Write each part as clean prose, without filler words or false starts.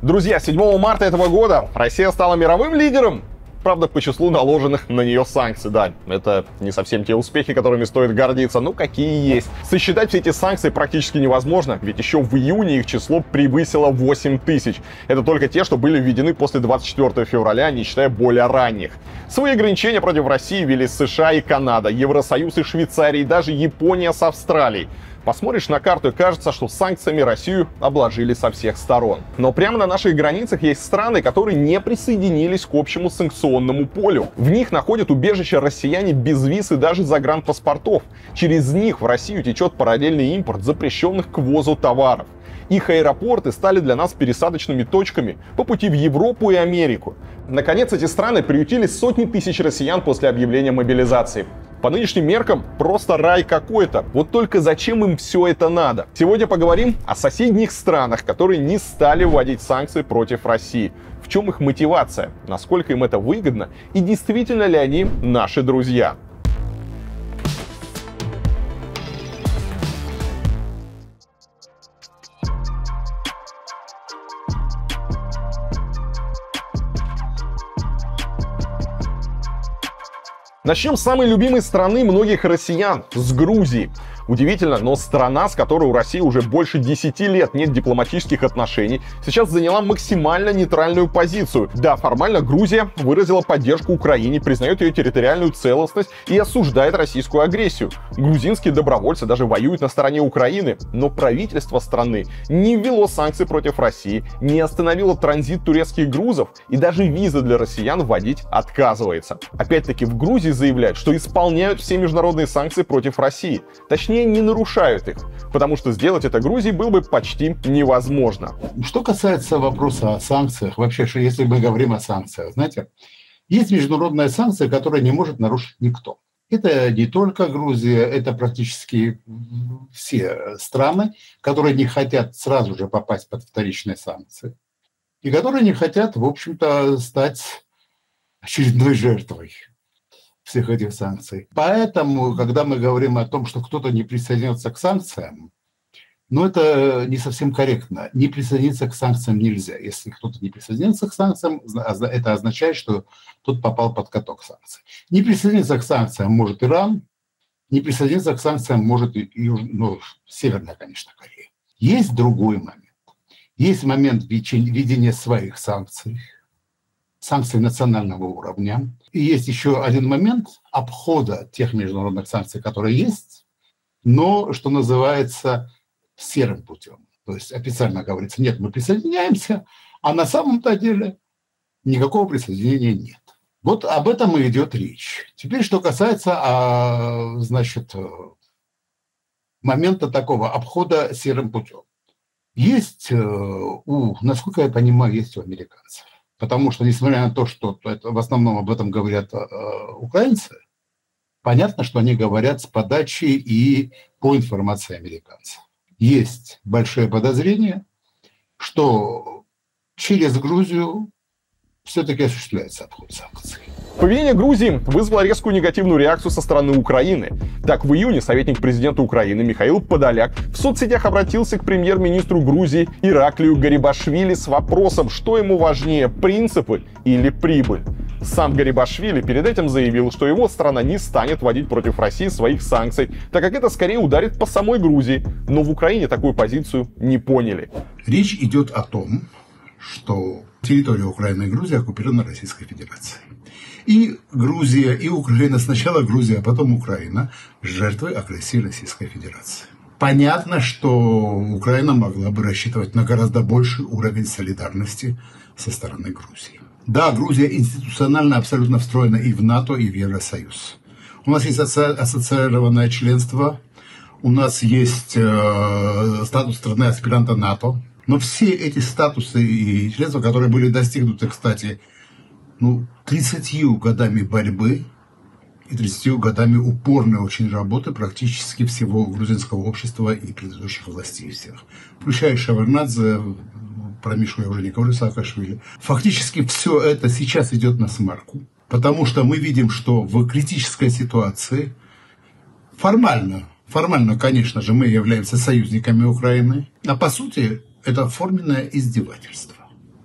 Друзья, 7 марта этого года Россия стала мировым лидером, правда, по числу наложенных на нее санкций. Да, это не совсем те успехи, которыми стоит гордиться, но какие есть. Сосчитать все эти санкции практически невозможно, ведь еще в июне их число превысило 8 тысяч. Это только те, что были введены после 24 февраля, не считая более ранних. Свои ограничения против России ввели США и Канада, Евросоюз и Швейцария, и даже Япония с Австралией. Посмотришь на карту и кажется, что санкциями Россию обложили со всех сторон. Но прямо на наших границах есть страны, которые не присоединились к общему санкционному полю. В них находят убежище россияне без виз и даже загранпаспортов. Через них в Россию течет параллельный импорт запрещенных к ввозу товаров. Их аэропорты стали для нас пересадочными точками по пути в Европу и Америку. Наконец, эти страны приютили сотни тысяч россиян после объявления мобилизации. По нынешним меркам просто рай какой-то. Вот только зачем им все это надо? Сегодня поговорим о соседних странах, которые не стали вводить санкции против России. В чем их мотивация? Насколько им это выгодно? И действительно ли они наши друзья? Начнем с самой любимой страны многих россиян, с Грузии. Удивительно, но страна, с которой у России уже больше 10 лет нет дипломатических отношений, сейчас заняла максимально нейтральную позицию. Да, формально Грузия выразила поддержку Украине, признает ее территориальную целостность и осуждает российскую агрессию. Грузинские добровольцы даже воюют на стороне Украины, но правительство страны не ввело санкции против России, не остановило транзит турецких грузов и даже визы для россиян вводить отказывается. Опять-таки в Грузии заявляют, что исполняют все международные санкции против России. Точнее, не нарушают их, потому что сделать это Грузии было бы почти невозможно. Что касается вопроса о санкциях, вообще, что если мы говорим о санкциях, знаете, есть международная санкция, которую не может нарушить никто. Это не только Грузия, это практически все страны, которые не хотят сразу же попасть под вторичные санкции и которые не хотят, в общем-то, стать очередной жертвой всех этих санкций. Поэтому, когда мы говорим о том, что кто-то не присоединится к санкциям, это не совсем корректно. Не присоединиться к санкциям нельзя. Если кто-то не присоединится к санкциям, это означает, что тот попал под каток санкций. Не присоединиться к санкциям может Иран, не присоединиться к санкциям может Северная, конечно, Корея. Есть другой момент. Есть момент введения своих санкций, санкций национального уровня. И есть еще один момент обхода тех международных санкций, которые есть, но, что называется, серым путем. То есть официально говорится, нет, мы присоединяемся, а на самом-то деле никакого присоединения нет. Вот об этом и идет речь. Теперь, что касается, момента такого обхода серым путем. Есть, насколько я понимаю, есть у американцев. Потому что, несмотря на то, что в основном об этом говорят украинцы, понятно, что они говорят с подачи и по информации американцев. Есть большое подозрение, что через Грузию все-таки осуществляется обход санкций. Поведение Грузии вызвало резкую негативную реакцию со стороны Украины. Так, в июне советник президента Украины Михаил Подоляк в соцсетях обратился к премьер-министру Грузии Ираклию Гарибашвили с вопросом, что ему важнее, принципы или прибыль. Сам Гарибашвили перед этим заявил, что его страна не станет вводить против России своих санкций, так как это скорее ударит по самой Грузии. Но в Украине такую позицию не поняли. Речь идет о том, что территория Украины и Грузии оккупирована Российской Федерацией. И Грузия, и Украина, сначала Грузия, а потом Украина, жертвы агрессии Российской Федерации. Понятно, что Украина могла бы рассчитывать на гораздо больший уровень солидарности со стороны Грузии. Да, Грузия институционально абсолютно встроена и в НАТО, и в Евросоюз. У нас есть ассоциированное членство, у нас есть статус страны-аспиранта НАТО. Но все эти статусы и членства, которые были достигнуты, кстати, 30 годами борьбы и 30 годами упорной очень работы практически всего грузинского общества и предыдущих властей всех. Включая Шеварднадзе, про Мишу я уже не говорю, Саакашвили. Фактически все это сейчас идет на смарку, потому что мы видим, что в критической ситуации формально, конечно же, мы являемся союзниками Украины, а по сути это форменное издевательство.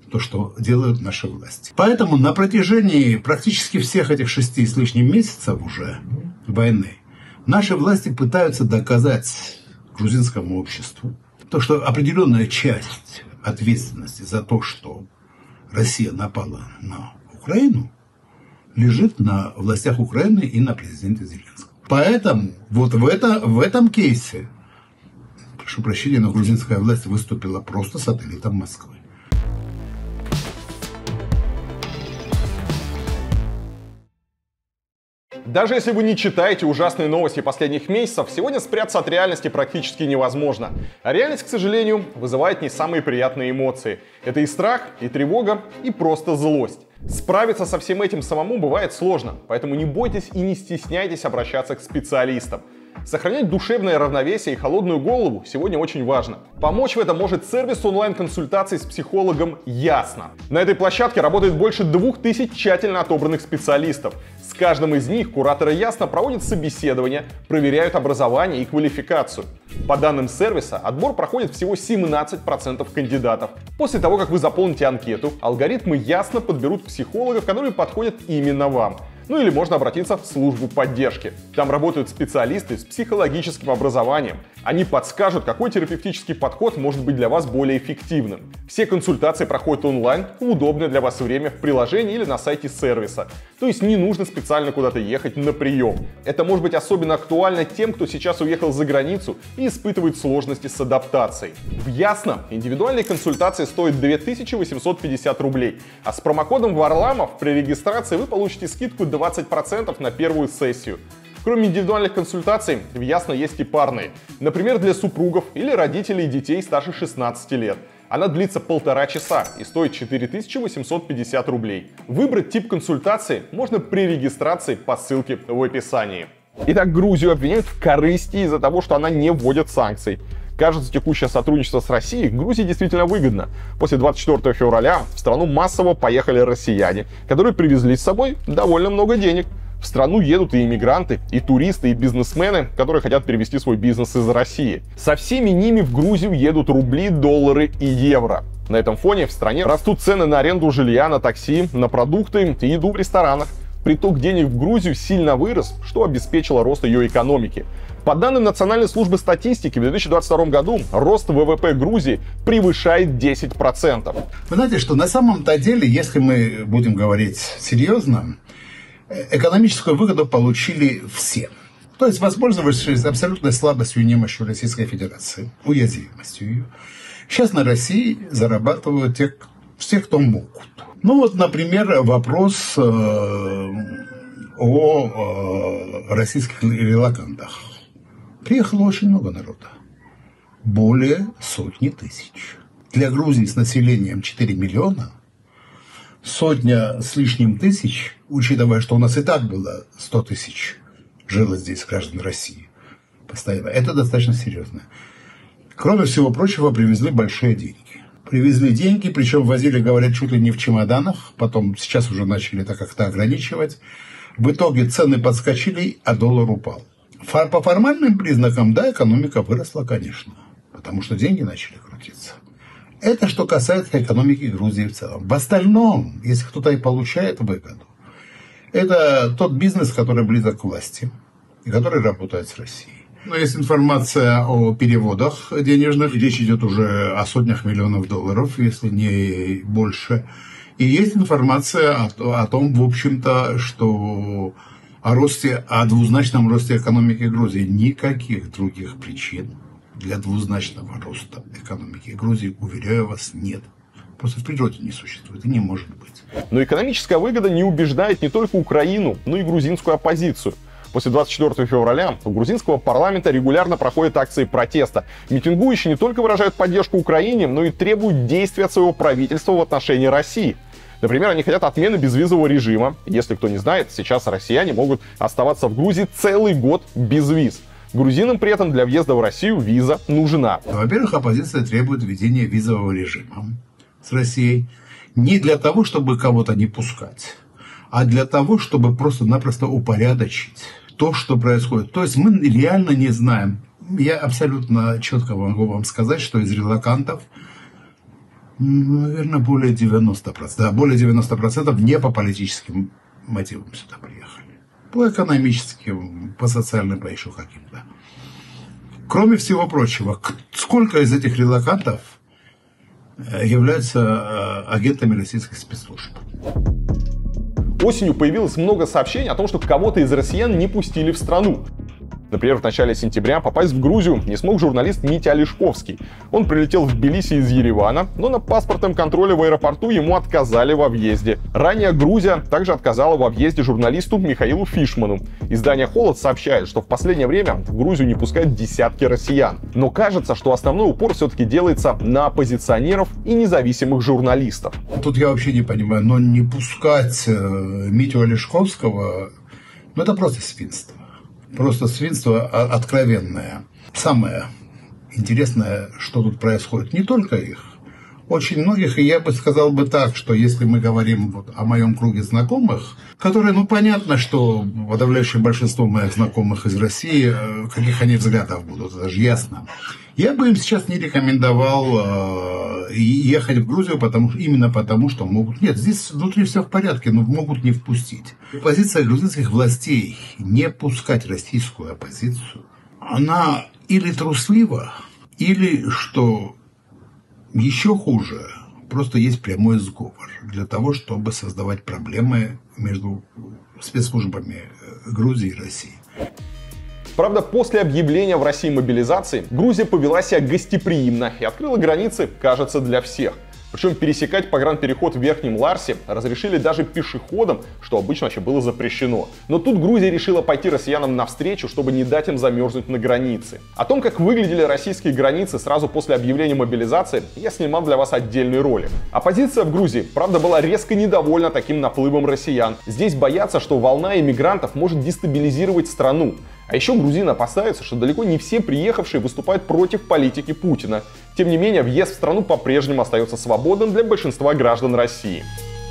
то, что делают наши власти. Поэтому на протяжении практически всех этих 6 с лишним месяцев уже войны наши власти пытаются доказать грузинскому обществу то, что определенная часть ответственности за то, что Россия напала на Украину, лежит на властях Украины и на президенте Зеленском. Поэтому вот в этом кейсе, прошу прощения, но грузинская власть выступила просто сателлитом Москвы. Даже если вы не читаете ужасные новости последних месяцев, сегодня спрятаться от реальности практически невозможно. А реальность, к сожалению, вызывает не самые приятные эмоции. Это и страх, и тревога, и просто злость. Справиться со всем этим самому бывает сложно, поэтому не бойтесь и не стесняйтесь обращаться к специалистам. Сохранять душевное равновесие и холодную голову сегодня очень важно. Помочь в этом может сервис онлайн-консультаций с психологом «Ясно». На этой площадке работает больше 2000 тщательно отобранных специалистов. С каждым из них кураторы «Ясно» проводят собеседование, проверяют образование и квалификацию. По данным сервиса, отбор проходит всего 17% кандидатов. После того, как вы заполните анкету, алгоритмы «Ясно» подберут психологов, которые подходят именно вам. Ну или можно обратиться в службу поддержки. Там работают специалисты с психологическим образованием. Они подскажут, какой терапевтический подход может быть для вас более эффективным. Все консультации проходят онлайн в удобное для вас время в приложении или на сайте сервиса. То есть не нужно специально куда-то ехать на прием. Это может быть особенно актуально тем, кто сейчас уехал за границу и испытывает сложности с адаптацией. В Ясно индивидуальные консультации стоят 2850 рублей, а с промокодом Варламов при регистрации вы получите скидку 20% на первую сессию. Кроме индивидуальных консультаций, в Ясно есть и парные. Например, для супругов или родителей детей старше 16 лет. Она длится 1,5 часа и стоит 4850 рублей. Выбрать тип консультации можно при регистрации по ссылке в описании. Итак, Грузию обвиняют в корысти из-за того, что она не вводит санкций. Кажется, текущее сотрудничество с Россией Грузии действительно выгодно. После 24 февраля в страну массово поехали россияне, которые привезли с собой довольно много денег. В страну едут и иммигранты, и туристы, и бизнесмены, которые хотят перевести свой бизнес из России. Со всеми ними в Грузию едут рубли, доллары и евро. На этом фоне в стране растут цены на аренду жилья, на такси, на продукты и еду в ресторанах. Приток денег в Грузию сильно вырос, что обеспечило рост ее экономики. По данным Национальной службы статистики, в 2022 году рост ВВП Грузии превышает 10%. Вы знаете, что на самом-то деле, если мы будем говорить серьезно, экономическую выгоду получили все. То есть воспользовавшись абсолютной слабостью и немощью Российской Федерации, уязвимостью ее, сейчас на России зарабатывают те, кто могут. Ну вот, например, вопрос о российских релокантах. Приехало очень много народа. Более 100 000. Для Грузии с населением 4 миллиона 100 с лишним тысяч, учитывая, что у нас и так было 100 000 жило здесь граждан России постоянно, это достаточно серьезно. Кроме всего прочего, привезли большие деньги. Привезли деньги, причем возили, говорят, чуть ли не в чемоданах, потом сейчас уже начали это как-то ограничивать. В итоге цены подскочили, а доллар упал. По формальным признакам, да, экономика выросла, конечно, потому что деньги начали крутиться. Это что касается экономики Грузии в целом. В остальном, если кто-то и получает выгоду, это тот бизнес, который близок к власти и который работает с Россией. Но есть информация о переводах денежных. Речь идет уже о сотнях миллионов долларов, если не больше. И есть информация о том, в общем-то, что о двузначном росте экономики Грузии. Никаких других причин для двузначного роста экономики Грузии, уверяю вас, нет. Просто в природе не существует и не может быть. Но экономическая выгода не убеждает не только Украину, но и грузинскую оппозицию. После 24 февраля у грузинского парламента регулярно проходят акции протеста. Митингующие не только выражают поддержку Украине, но и требуют действий от своего правительства в отношении России. Например, они хотят отмены безвизового режима. Если кто не знает, сейчас россияне могут оставаться в Грузии целый год без виз. Грузинам при этом для въезда в Россию виза нужна. Во-первых, оппозиция требует введения визового режима с Россией не для того, чтобы кого-то не пускать, а для того, чтобы просто-напросто упорядочить то, что происходит. То есть мы реально не знаем. Я абсолютно четко могу вам сказать, что из релокантов Наверное, более 90%. Да, более 90% не по политическим мотивам сюда приехали. По экономическим, по социальным, по еще каким-то. Кроме всего прочего, сколько из этих релокантов являются агентами российских спецслужб? Осенью появилось много сообщений о том, что кого-то из россиян не пустили в страну. Например, в начале сентября попасть в Грузию не смог журналист Митя Олешковский. Он прилетел в Тбилиси из Еревана, но на паспортном контроле в аэропорту ему отказали во въезде. Ранее Грузия также отказала во въезде журналисту Михаилу Фишману. Издание «Холод» сообщает, что в последнее время в Грузию не пускают десятки россиян. Но кажется, что основной упор все-таки делается на оппозиционеров и независимых журналистов. Тут я вообще не понимаю, но не пускать Митю Олешковского, ну это просто свинство. Просто свинство откровенное. Самое интересное, что тут происходит, не только их, очень многих, и я бы сказал бы так, что если мы говорим вот о моем круге знакомых, которые, ну понятно, что подавляющее большинство моих знакомых из России, каких они взглядов будут, это же ясно. Я бы им сейчас не рекомендовал ехать в Грузию, именно потому, что могут... Нет, здесь внутри все в порядке, но могут не впустить. Позиция грузинских властей не пускать российскую оппозицию, она или труслива, или, что еще хуже, просто есть прямой сговор для того, чтобы создавать проблемы между спецслужбами Грузии и России. Правда, после объявления в России мобилизации Грузия повела себя гостеприимно и открыла границы, кажется, для всех. Причем пересекать погранпереход в Верхнем Ларсе разрешили даже пешеходам, что обычно вообще было запрещено. Но тут Грузия решила пойти россиянам навстречу, чтобы не дать им замерзнуть на границе. О том, как выглядели российские границы сразу после объявления мобилизации, я снимал для вас отдельный ролик. Оппозиция в Грузии, правда, была резко недовольна таким наплывом россиян. Здесь боятся, что волна иммигрантов может дестабилизировать страну. А еще грузины опасаются, что далеко не все приехавшие выступают против политики Путина. Тем не менее, въезд в страну по-прежнему остается свободным для большинства граждан России.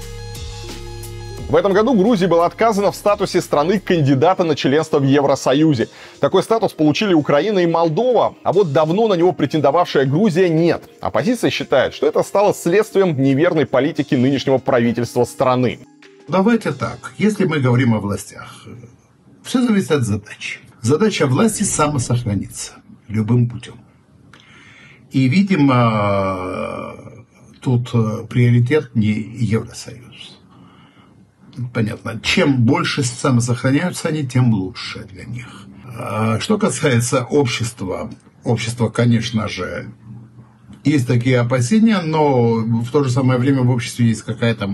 В этом году Грузии было отказано в статусе страны-кандидата на членство в Евросоюзе. Такой статус получили Украина и Молдова, а вот давно на него претендовавшая Грузия нет. Оппозиция считает, что это стало следствием неверной политики нынешнего правительства страны. Давайте так, если мы говорим о властях, все зависит от задачи. Задача власти самосохраниться любым путем. И, видимо, тут приоритет не Евросоюз. Понятно. Чем больше самосохраняются они, тем лучше для них. Что касается общества, конечно же, есть такие опасения, но в то же самое время в обществе есть какая-то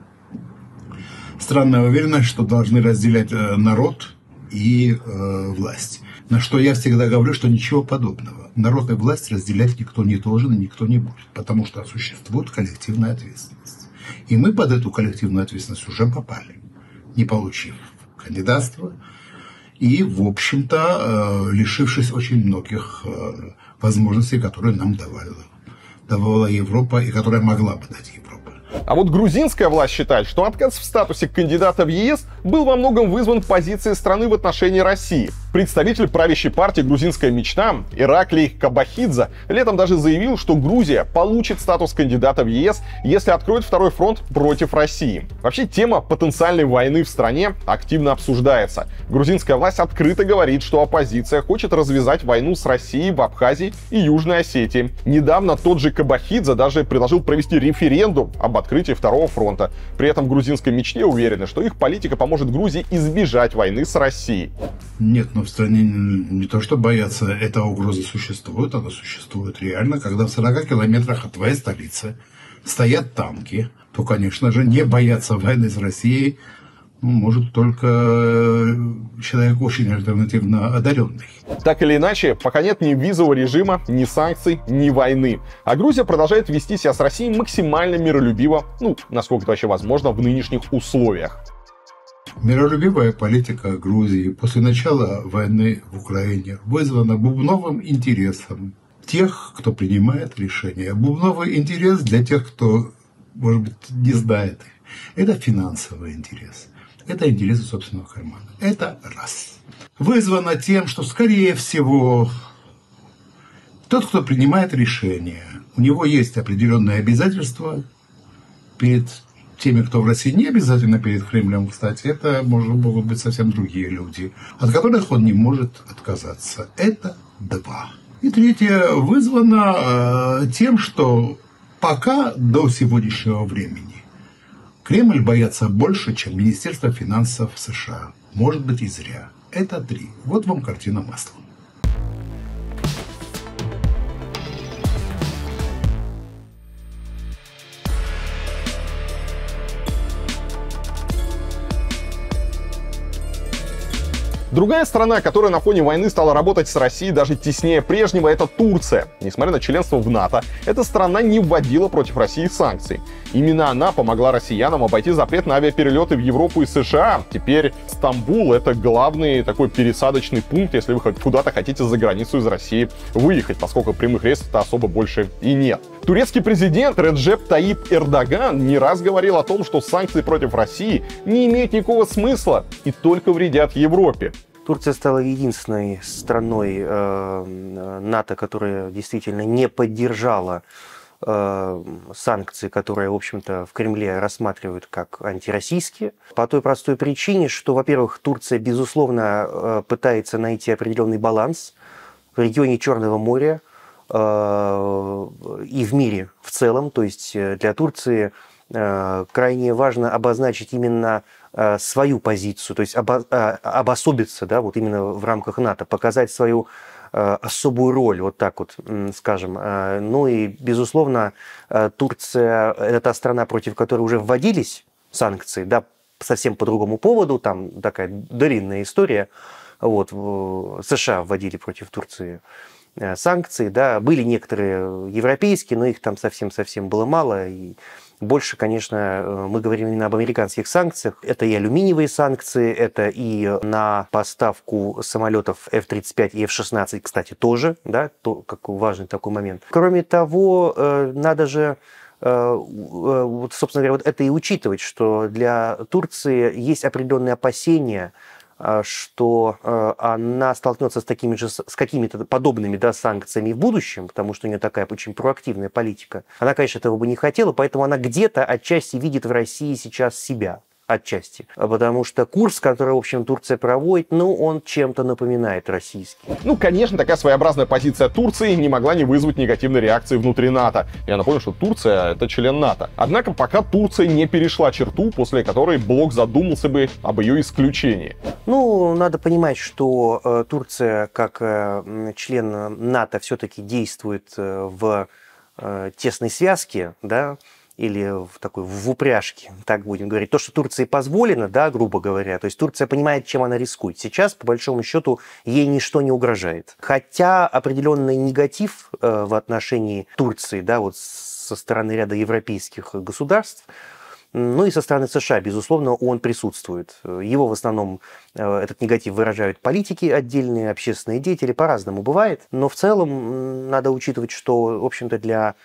странная уверенность, что должны разделять народ и власть. На что я всегда говорю, что ничего подобного. Народ и власть разделять никто не должен и никто не будет, потому что существует коллективная ответственность. И мы под эту коллективную ответственность уже попали, не получив кандидатство и, в общем-то, лишившись очень многих возможностей, которые нам давала Европа и которые могла бы дать Европа. А вот грузинская власть считает, что отказ в статусе кандидата в ЕС был во многом вызван позицией страны в отношении России. Представитель правящей партии «Грузинская мечта» Ираклий Кабахидзе летом даже заявил, что Грузия получит статус кандидата в ЕС, если откроет второй фронт против России. Вообще, тема потенциальной войны в стране активно обсуждается. Грузинская власть открыто говорит, что оппозиция хочет развязать войну с Россией в Абхазии и Южной Осетии. Недавно тот же Кабахидзе даже предложил провести референдум об открытии второго фронта. При этом в «Грузинской мечте» уверены, что их политика поможет Грузии избежать войны с Россией. Нет, но в стране не то что бояться, эта угроза существует, она существует реально. Когда в 40 километрах от твоей столицы стоят танки, то, конечно же, не бояться войны с Россией может только человек очень альтернативно одаренный. Так или иначе, пока нет ни визового режима, ни санкций, ни войны. А Грузия продолжает вести себя с Россией максимально миролюбиво, насколько это вообще возможно в нынешних условиях. Миролюбивая политика Грузии после начала войны в Украине вызвана бубновым интересом тех, кто принимает решения. Бубновый интерес для тех, кто, может быть, не знает. Это финансовый интерес. Это интересы собственного кармана. Это раз. Вызвано тем, что, скорее всего, Тот, кто принимает решение, у него есть определенные обязательства перед теми, кто в России, не обязательно перед Кремлем, кстати, это могут быть совсем другие люди, от которых он не может отказаться. Это два. И третье вызвано тем, что пока до сегодняшнего времени Кремль боятся больше, чем Министерство финансов США. Может быть, и зря. Это три. Вот вам картина маслом. Другая страна, которая на фоне войны стала работать с Россией даже теснее прежнего, это Турция. Несмотря на членство в НАТО, эта страна не вводила против России санкций. Именно она помогла россиянам обойти запрет на авиаперелеты в Европу и США. Теперь Стамбул — это главный такой пересадочный пункт, если вы куда-то хотите за границу из России выехать, поскольку прямых рейсов-то особо больше и нет. Турецкий президент Реджеп Таyyip Эрдоган не раз говорил о том, что санкции против России не имеют никакого смысла и только вредят Европе. Турция стала единственной страной НАТО, которая действительно не поддержала санкции, которые, в общем-то, в Кремле рассматривают как антироссийские. По той простой причине, что, во-первых, Турция, безусловно, пытается найти определенный баланс в регионе Черного моря и в мире в целом. То есть для Турции крайне важно обозначить именно свою позицию, то есть обособиться, да, вот именно в рамках НАТО, показать свою особую роль, вот так вот скажем. Ну и, безусловно, Турция – это та страна, против которой уже вводились санкции, да, совсем по другому поводу, там такая длинная история. Вот, США вводили против Турции санкции, да, были некоторые европейские, но их там совсем-совсем было мало, и больше, конечно, мы говорим именно об американских санкциях. Это и алюминиевые санкции, это и на поставку самолетов F-35 и F-16, кстати, тоже, да, как важный такой момент. Кроме того, надо же, вот, собственно говоря, вот это и учитывать, что для Турции есть определенные опасения, что она столкнется с какими-то подобными, да, санкциями в будущем, потому что у нее такая очень проактивная политика. Она, конечно, этого бы не хотела, поэтому она где-то отчасти видит в России сейчас себя. Отчасти. Потому что курс, который, в общем, Турция проводит, ну, он чем-то напоминает российский. Ну, конечно, такая своеобразная позиция Турции не могла не вызвать негативной реакции внутри НАТО. Я напомню, что Турция — это член НАТО. Однако пока Турция не перешла черту, после которой блок задумался бы об ее исключении. Ну, надо понимать, что Турция, как член НАТО, все-таки действует в тесной связке, да, или в упряжке, так будем говорить. То, что Турции позволено, да, грубо говоря, то есть Турция понимает, чем она рискует. Сейчас, по большому счету, ей ничто не угрожает. Хотя определенный негатив в отношении Турции, да, вот со стороны ряда европейских государств, ну и со стороны США, безусловно, он присутствует. Его в основном, этот негатив выражают политики отдельные, общественные деятели, по-разному бывает. Но в целом надо учитывать, что, в общем-то, для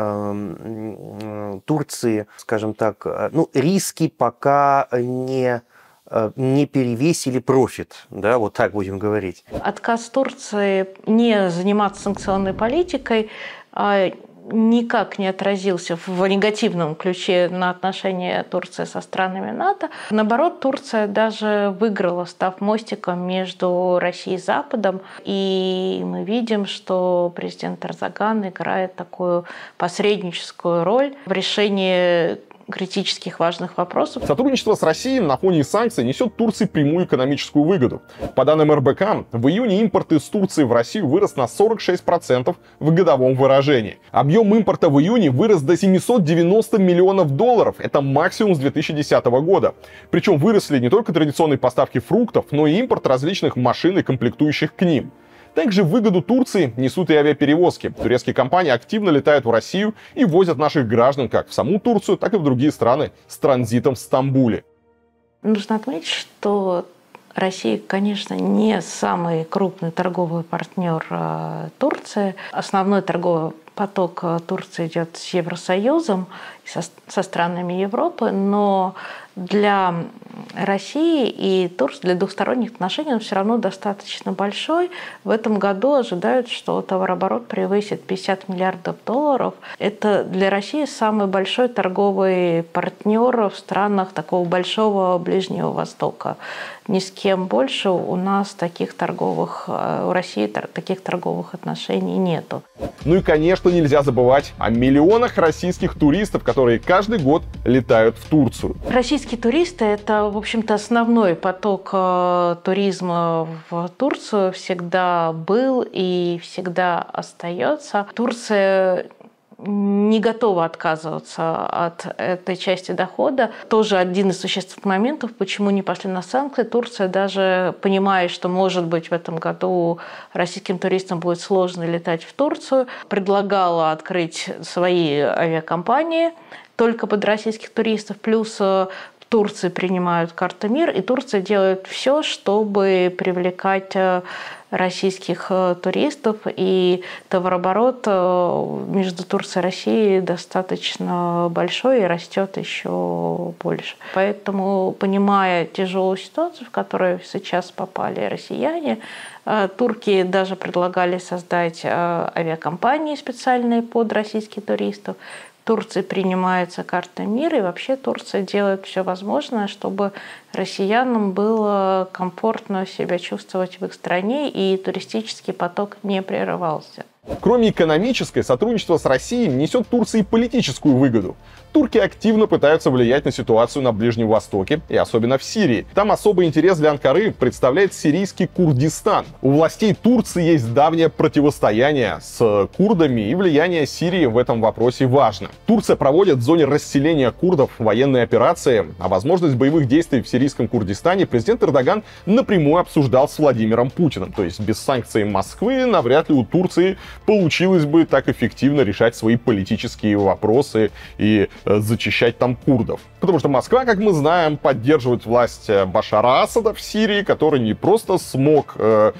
Турции, скажем так, ну, риски пока не перевесили профит, да, вот так будем говорить. Отказ Турции не заниматься санкционной политикой никак не отразился в негативном ключе на отношения Турции со странами НАТО. Наоборот, Турция даже выиграла, став мостиком между Россией и Западом. И мы видим, что президент Эрдоган играет такую посредническую роль в решении критических важных вопросов. Сотрудничество с Россией на фоне санкций несет Турции прямую экономическую выгоду. По данным РБК, в июне импорт из Турции в Россию вырос на 46% в годовом выражении. Объем импорта в июне вырос до 790 миллионов долларов. Это максимум с 2010 года. Причем выросли не только традиционные поставки фруктов, но и импорт различных машин и комплектующих к ним. Также выгоду Турции несут и авиаперевозки. Турецкие компании активно летают в Россию и возят наших граждан как в саму Турцию, так и в другие страны с транзитом в Стамбуле. Нужно отметить, что Россия, конечно, не самый крупный торговый партнер Турции. Основной торговый поток Турции идет с Евросоюзом. со странами Европы, но для России и Турции, для двухсторонних отношений он все равно достаточно большой. В этом году ожидают, что товарооборот превысит 50 миллиардов долларов. Это для России самый большой торговый партнер в странах такого большого Ближнего Востока. Ни с кем больше у нас у России таких торговых отношений нету. Ну и, конечно, нельзя забывать о миллионах российских туристов, которые каждый год летают в Турцию. Российские туристы – это, в общем-то, основной поток туризма в Турцию всегда был и всегда остается. Турция не готова отказываться от этой части дохода. Тоже один из существенных моментов, почему не пошли на санкции. Турция, даже понимая, что, может быть, в этом году российским туристам будет сложно летать в Турцию, предлагала открыть свои авиакомпании только под российских туристов. Плюс в Турции принимают карту МИР, и Турция делает все, чтобы привлекать российских туристов, и товарооборот между Турцией и Россией достаточно большой и растет еще больше. Поэтому, понимая тяжелую ситуацию, в которую сейчас попали россияне, турки даже предлагали создать авиакомпании специальные под российских туристов. В Турции принимается карта мира, и вообще Турция делает все возможное, чтобы россиянам было комфортно себя чувствовать в их стране, и туристический поток не прерывался. Кроме экономической, сотрудничество с Россией несет Турции политическую выгоду. Турки активно пытаются влиять на ситуацию на Ближнем Востоке, и особенно в Сирии. Там особый интерес для Анкары представляет сирийский Курдистан. У властей Турции есть давнее противостояние с курдами, и влияние Сирии в этом вопросе важно. Турция проводит в зоне расселения курдов военные операции, а возможность боевых действий в сирийском Курдистане президент Эрдоган напрямую обсуждал с Владимиром Путиным. То есть без санкций Москвы навряд ли у Турции получилось бы так эффективно решать свои политические вопросы и зачищать там курдов. Потому что Москва, как мы знаем, поддерживает власть Башара Асада в Сирии, который не просто смог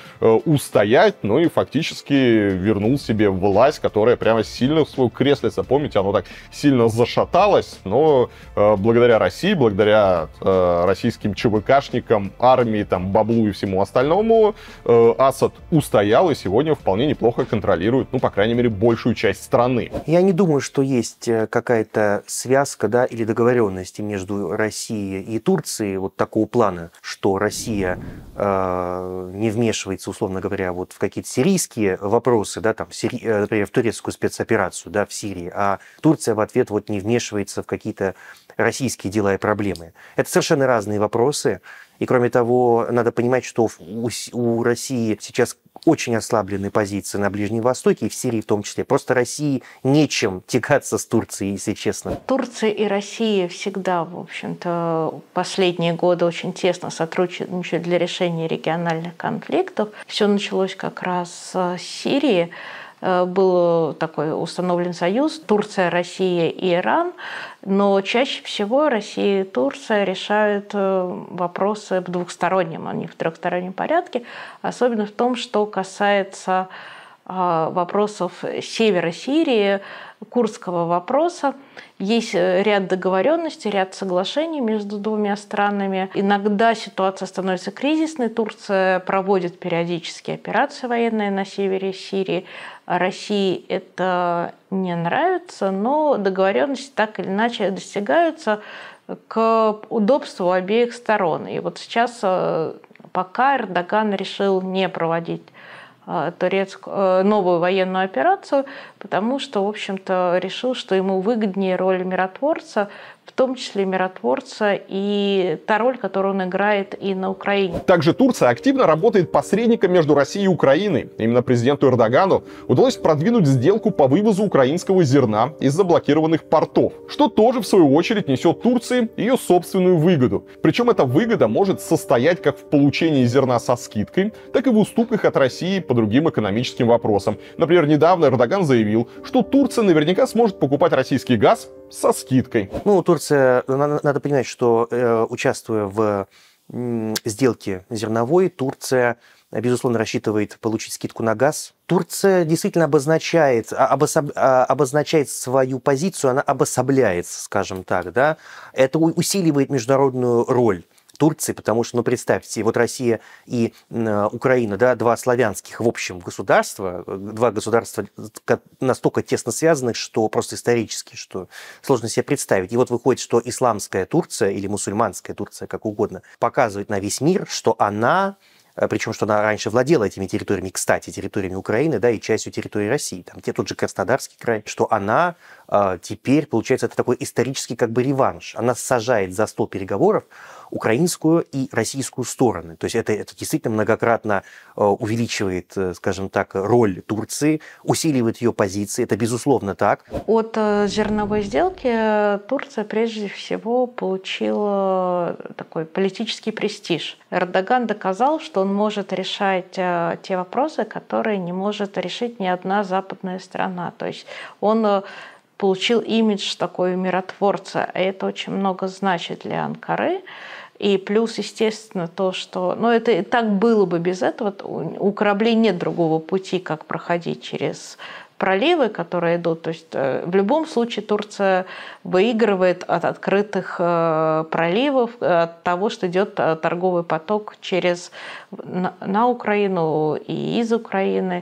устоять, но и фактически вернул себе власть, которая прямо сильно в свое креслице, помните, оно так сильно зашаталось, но благодаря России, благодаря российским ЧВКшникам, армии, там, баблу и всему остальному, Асад устоял и сегодня вполне неплохо контролирует, ну, по крайней мере, большую часть страны. Я не думаю, что есть какая-то связка, да, или договоренность между Россией и Турцией вот такого плана, что Россия не вмешивается, условно говоря, вот в какие-то сирийские вопросы, да, там, например, в турецкую спецоперацию, да, в Сирии, а Турция в ответ вот не вмешивается в какие-то российские дела и проблемы. Это совершенно разные вопросы. И кроме того, надо понимать, что у России сейчас очень ослаблены позиции на Ближнем Востоке и в Сирии в том числе. Просто России нечем тягаться с Турцией, если честно. Турция и Россия всегда, в общем-то, последние годы очень тесно сотрудничают для решения региональных конфликтов. Все началось как раз с Сирии. Был такой установлен союз Турция, Россия и Иран, но чаще всего Россия и Турция решают вопросы в двухстороннем, а не в трехстороннем порядке, особенно в том, что касается вопросов севера Сирии, курдского вопроса. Есть ряд договоренностей, ряд соглашений между двумя странами. Иногда ситуация становится кризисной. Турция проводит периодически операции военные на севере Сирии. России это не нравится, но договоренности так или иначе достигаются к удобству обеих сторон. И вот сейчас пока Эрдоган решил не проводить новую военную операцию, потому что, в общем-то, решил, что ему выгоднее роль миротворца, в том числе миротворца и та роль, которую он играет и на Украине. Также Турция активно работает посредником между Россией и Украиной. Именно президенту Эрдогану удалось продвинуть сделку по вывозу украинского зерна из заблокированных портов, что тоже, в свою очередь, несет Турции ее собственную выгоду. Причем эта выгода может состоять как в получении зерна со скидкой, так и в уступках от России по другим экономическим вопросам. Например, недавно Эрдоган заявил, что Турция наверняка сможет покупать российский газ со скидкой. Ну, Турция, надо понимать, что участвуя в сделке зерновой, Турция безусловно, рассчитывает получить скидку на газ. Турция действительно обозначает свою позицию, она обособляется, скажем так. Да? Это усиливает международную роль Турции, потому что, ну, представьте, вот Россия и Украина, да, два славянских, в общем, государства, два государства настолько тесно связаны, что просто исторически, что сложно себе представить. И вот выходит, что исламская Турция или мусульманская Турция, как угодно, показывает на весь мир, что она, причем что она раньше владела этими территориями, кстати, территориями Украины, да, и частью территории России, там тот же Краснодарский край, что она теперь, получается, это такой исторический как бы реванш. Она сажает за стол переговоров украинскую и российскую стороны. То есть это действительно многократно увеличивает, скажем так, роль Турции, усиливает ее позиции. Это безусловно так. От зерновой сделки Турция прежде всего получила такой политический престиж. Эрдоган доказал, что он может решать те вопросы, которые не может решить ни одна западная страна. То есть он получил имидж такой миротворца, и это очень много значит для Анкары. И плюс, естественно, то, что... Ну, это и так было бы без этого. У кораблей нет другого пути, как проходить через проливы, которые идут. То есть в любом случае Турция выигрывает от открытых проливов, от того, что идет торговый поток на Украину и из Украины.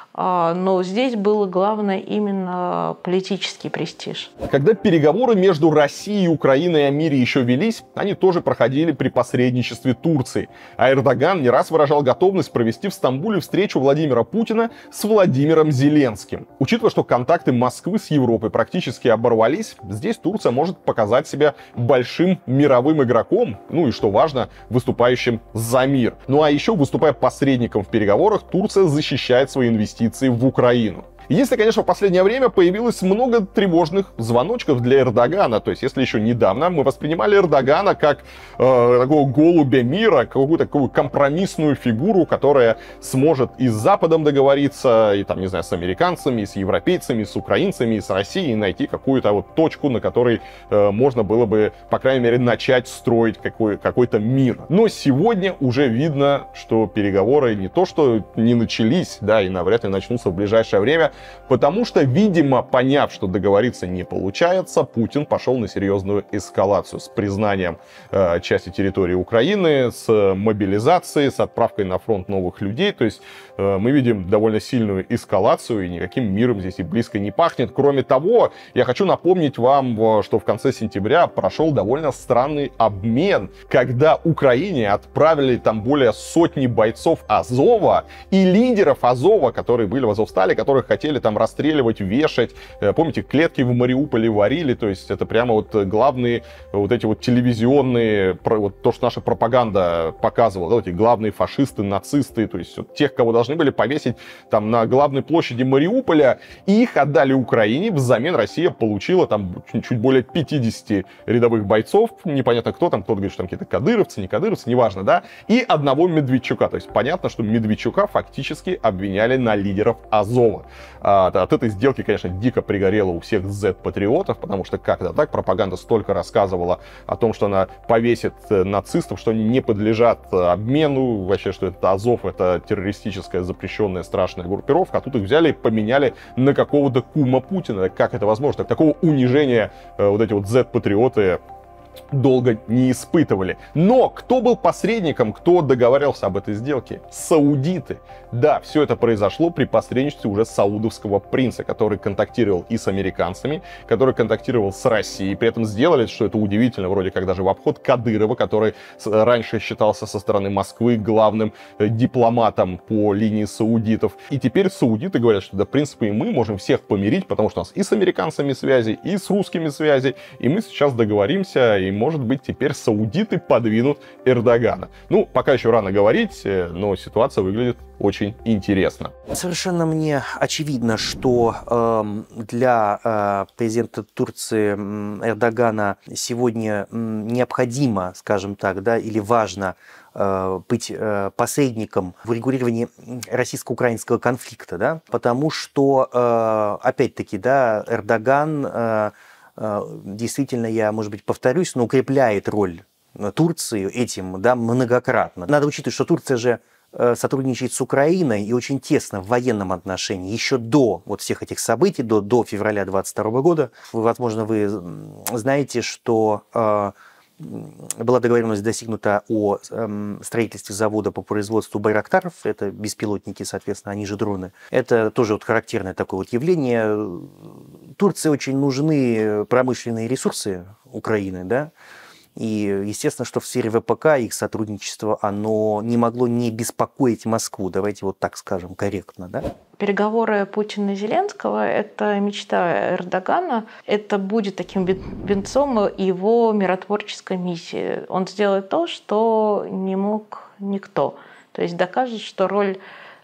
Но здесь было главное именно политический престиж. Когда переговоры между Россией и Украиной о мире еще велись, они тоже проходили при посредничестве Турции. А Эрдоган не раз выражал готовность провести в Стамбуле встречу Владимира Путина с Владимиром Зеленским. Учитывая, что контакты Москвы с Европой практически оборвались, здесь Турция может показать себя большим мировым игроком, ну и, что важно, выступающим за мир. Ну а еще, выступая посредником в переговорах, Турция защищает свои инвестиции в Украину. Если, конечно, в последнее время появилось много тревожных звоночков для Эрдогана, то есть если еще недавно мы воспринимали Эрдогана как такого голубя мира, какую-то такую компромиссную фигуру, которая сможет и с Западом договориться, и там, не знаю, с американцами, и с европейцами, и с украинцами, и с Россией, и найти какую-то вот точку, на которой можно было бы, по крайней мере, начать строить какой-то мир. Но сегодня уже видно, что переговоры не то что не начались, да, и навряд ли начнутся в ближайшее время, потому что, видимо, поняв, что договориться не получается, Путин пошел на серьезную эскалацию с признанием части территории Украины, с мобилизацией, с отправкой на фронт новых людей. То есть мы видим довольно сильную эскалацию, и никаким миром здесь и близко не пахнет. Кроме того, я хочу напомнить вам, что в конце сентября прошел довольно странный обмен, когда Украине отправили там более сотни бойцов Азова и лидеров Азова, которые были в Азовстале, которых хотели там расстреливать, вешать. Помните, клетки в Мариуполе варили, то есть это прямо вот главные вот эти вот телевизионные, вот то, что наша пропаганда показывала, да, вот эти главные фашисты, нацисты, то есть вот тех, кого должны были повесить там на главной площади Мариуполя, и их отдали Украине, взамен Россия получила там чуть более 50 рядовых бойцов, непонятно кто там, кто-то говорит, что там какие-то кадыровцы, не кадыровцы, неважно, да, и одного Медведчука, то есть понятно, что Медведчука фактически обвиняли на лидеров Азова. От этой сделки, конечно, дико пригорело у всех Z-патриотов, потому что как-то так пропаганда столько рассказывала о том, что она повесит нацистов, что они не подлежат обмену, вообще, что это Азов, это террористическая запрещенная страшная группировка, а тут их взяли и поменяли на какого-то кума Путина. Как это возможно? Такого унижения вот эти вот Z-патриоты долго не испытывали. Но кто был посредником, кто договаривался об этой сделке? Саудиты. Да, все это произошло при посредничестве уже саудовского принца, который контактировал и с американцами, который контактировал с Россией. При этом сделали, что это удивительно, вроде как даже в обход Кадырова, который раньше считался со стороны Москвы главным дипломатом по линии саудитов. И теперь саудиты говорят, что да, в принципе, мы можем всех помирить, потому что у нас и с американцами связи, и с русскими связи, и мы сейчас договоримся, и, может быть, теперь саудиты подвинут Эрдогана. Ну, пока еще рано говорить, но ситуация выглядит очень интересно. Совершенно мне очевидно, что для президента Турции Эрдогана сегодня необходимо, скажем так, да, или важно быть посредником в регулировании российско-украинского конфликта, да, потому что, опять-таки, да, Эрдоган действительно, я, может быть, повторюсь, но укрепляет роль Турции этим, да, многократно. Надо учитывать, что Турция же сотрудничает с Украиной и очень тесно в военном отношении еще до вот всех этих событий, до февраля 2022 года. Возможно, вы знаете, что была договоренность достигнута о строительстве завода по производству байрактаров. Это беспилотники, соответственно, они же дроны. Это тоже вот характерное такое вот явление. Турции очень нужны промышленные ресурсы Украины, да. И, естественно, что в сфере ВПК их сотрудничество, оно не могло не беспокоить Москву, давайте вот так скажем, корректно, да? Переговоры Путина и Зеленского – это мечта Эрдогана, это будет таким венцом его миротворческой миссии. Он сделает то, что не мог никто. То есть докажет, что роль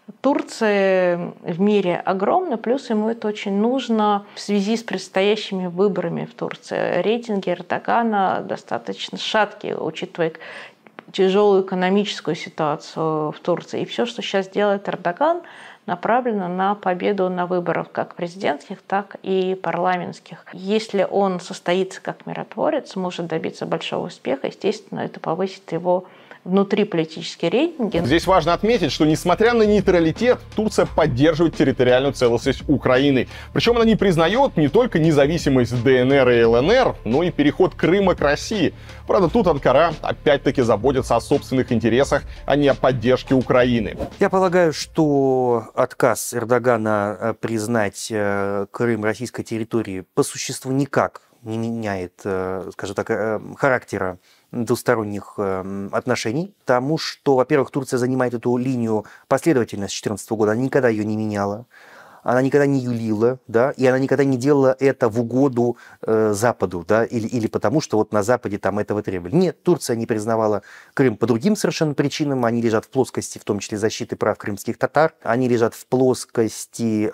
Турции в мире огромна, плюс ему это очень нужно в связи с предстоящими выборами в Турции. Рейтинги Эрдогана достаточно шаткие, учитывая тяжелую экономическую ситуацию в Турции. И все, что сейчас делает Эрдоган, направлено на победу на выборах как президентских, так и парламентских. Если он состоится как миротворец, может добиться большого успеха, естественно, это повысит его внутриполитические рейтинги. Здесь важно отметить, что несмотря на нейтралитет, Турция поддерживает территориальную целостность Украины. Причем она не признает не только независимость ДНР и ЛНР, но и переход Крыма к России. Правда, тут Анкара опять-таки заботится о собственных интересах, а не о поддержке Украины. Я полагаю, что отказ Эрдогана признать Крым российской территорией по существу никак не меняет, скажем так, характера двусторонних отношений, потому что, во-первых, Турция занимает эту линию последовательно с 2014 года, она никогда ее не меняла, она никогда не юлила, да, и она никогда не делала это в угоду Западу, да, или потому, что вот на Западе там этого требовали. Нет, Турция не признавала Крым по другим совершенно причинам, они лежат в плоскости, в том числе, защиты прав крымских татар, они лежат в плоскости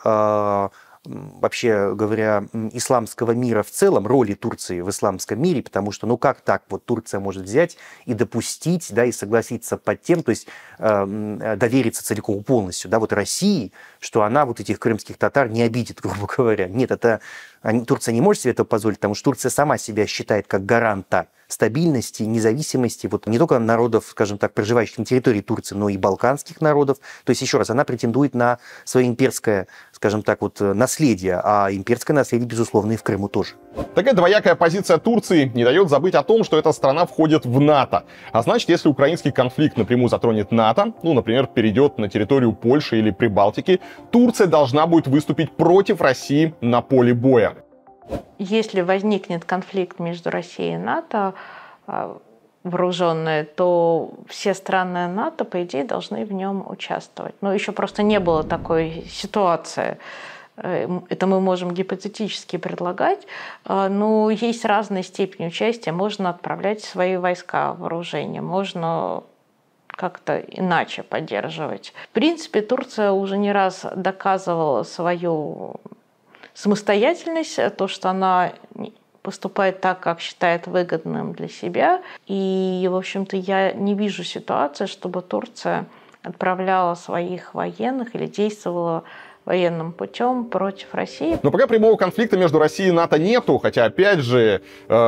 вообще говоря, исламского мира в целом, роли Турции в исламском мире, потому что, ну как так вот Турция может взять и допустить, да, и согласиться под тем, то есть довериться целиком полностью, да, вот России, что она вот этих крымских татар не обидит, грубо говоря. Нет, это Турция не может себе этого позволить, потому что Турция сама себя считает как гаранта стабильности, независимости вот не только народов, скажем так, проживающих на территории Турции, но и балканских народов. То есть, еще раз, она претендует на свое имперское, скажем так, вот наследие, а имперское наследие, безусловно, и в Крыму тоже. Такая двоякая позиция Турции не дает забыть о том, что эта страна входит в НАТО. А значит, если украинский конфликт напрямую затронет НАТО, ну, например, перейдет на территорию Польши или Прибалтики, Турция должна будет выступить против России на поле боя. Если возникнет конфликт между Россией и НАТО вооруженные, то все страны НАТО, по идее, должны в нем участвовать. Но еще просто не было такой ситуации. Это мы можем гипотетически предлагать, но есть разные степени участия. Можно отправлять свои войска, вооружения, можно как-то иначе поддерживать. В принципе, Турция уже не раз доказывала свою самостоятельность, то, что она поступает так, как считает выгодным для себя. И, в общем-то, я не вижу ситуации, чтобы Турция отправляла своих военных или действовала военным путем против России. Но пока прямого конфликта между Россией и НАТО нету, хотя, опять же,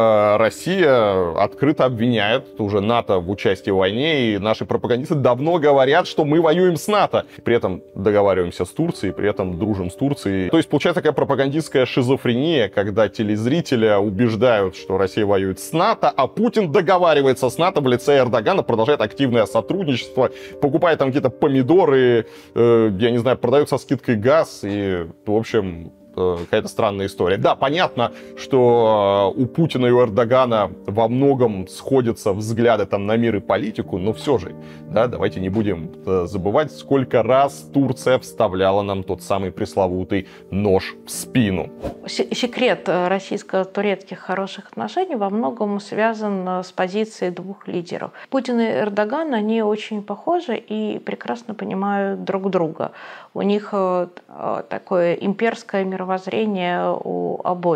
Россия открыто обвиняет уже НАТО в участии в войне, и наши пропагандисты давно говорят, что мы воюем с НАТО. При этом договариваемся с Турцией, при этом дружим с Турцией. То есть получается такая пропагандистская шизофрения, когда телезрителя убеждают, что Россия воюет с НАТО, а Путин договаривается с НАТО в лице Эрдогана, продолжает активное сотрудничество, покупает там какие-то помидоры, я не знаю, продает со скидкой газ, и, в общем, какая-то странная история. Да, понятно, что у Путина и у Эрдогана во многом сходятся взгляды там на мир и политику, но все же, да, давайте не будем забывать, сколько раз Турция вставляла нам тот самый пресловутый нож в спину. Секрет российско-турецких хороших отношений во многом связан с позицией двух лидеров. Путин и Эрдоган, они очень похожи и прекрасно понимают друг друга. У них такое имперское мировоззрение у обоих.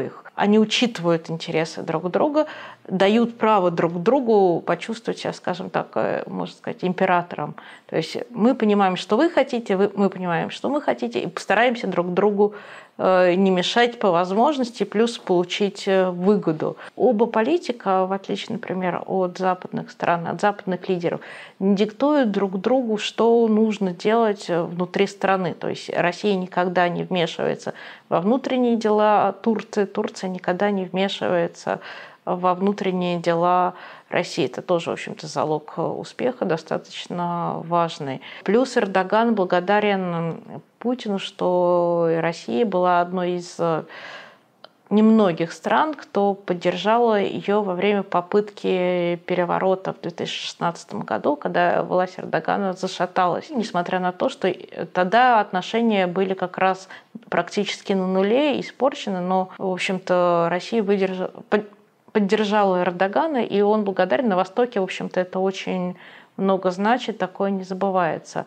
они учитывают интересы друг друга, дают право друг другу почувствовать себя, скажем так, можно сказать, императором. То есть мы понимаем, что вы хотите, мы понимаем, что мы хотите, и постараемся друг другу не мешать по возможности, плюс получить выгоду. Оба политика, в отличие, например, от западных стран, от западных лидеров, не диктуют друг другу, что нужно делать внутри страны. То есть Россия никогда не вмешивается во внутренние дела Турции, Турция никогда не вмешивается во внутренние дела России. Это тоже, в общем-то, залог успеха достаточно важный. Плюс Эрдоган благодарен Путину, что Россия была одной из немногих стран, кто поддержала ее во время попытки переворота в 2016 году, когда власть Эрдогана зашаталась. Несмотря на то, что тогда отношения были как раз практически на нуле, испорчены, но, в общем-то, Россия поддержала Эрдогана, и он благодарен. На Востоке, в общем-то, это очень много значит, такое не забывается.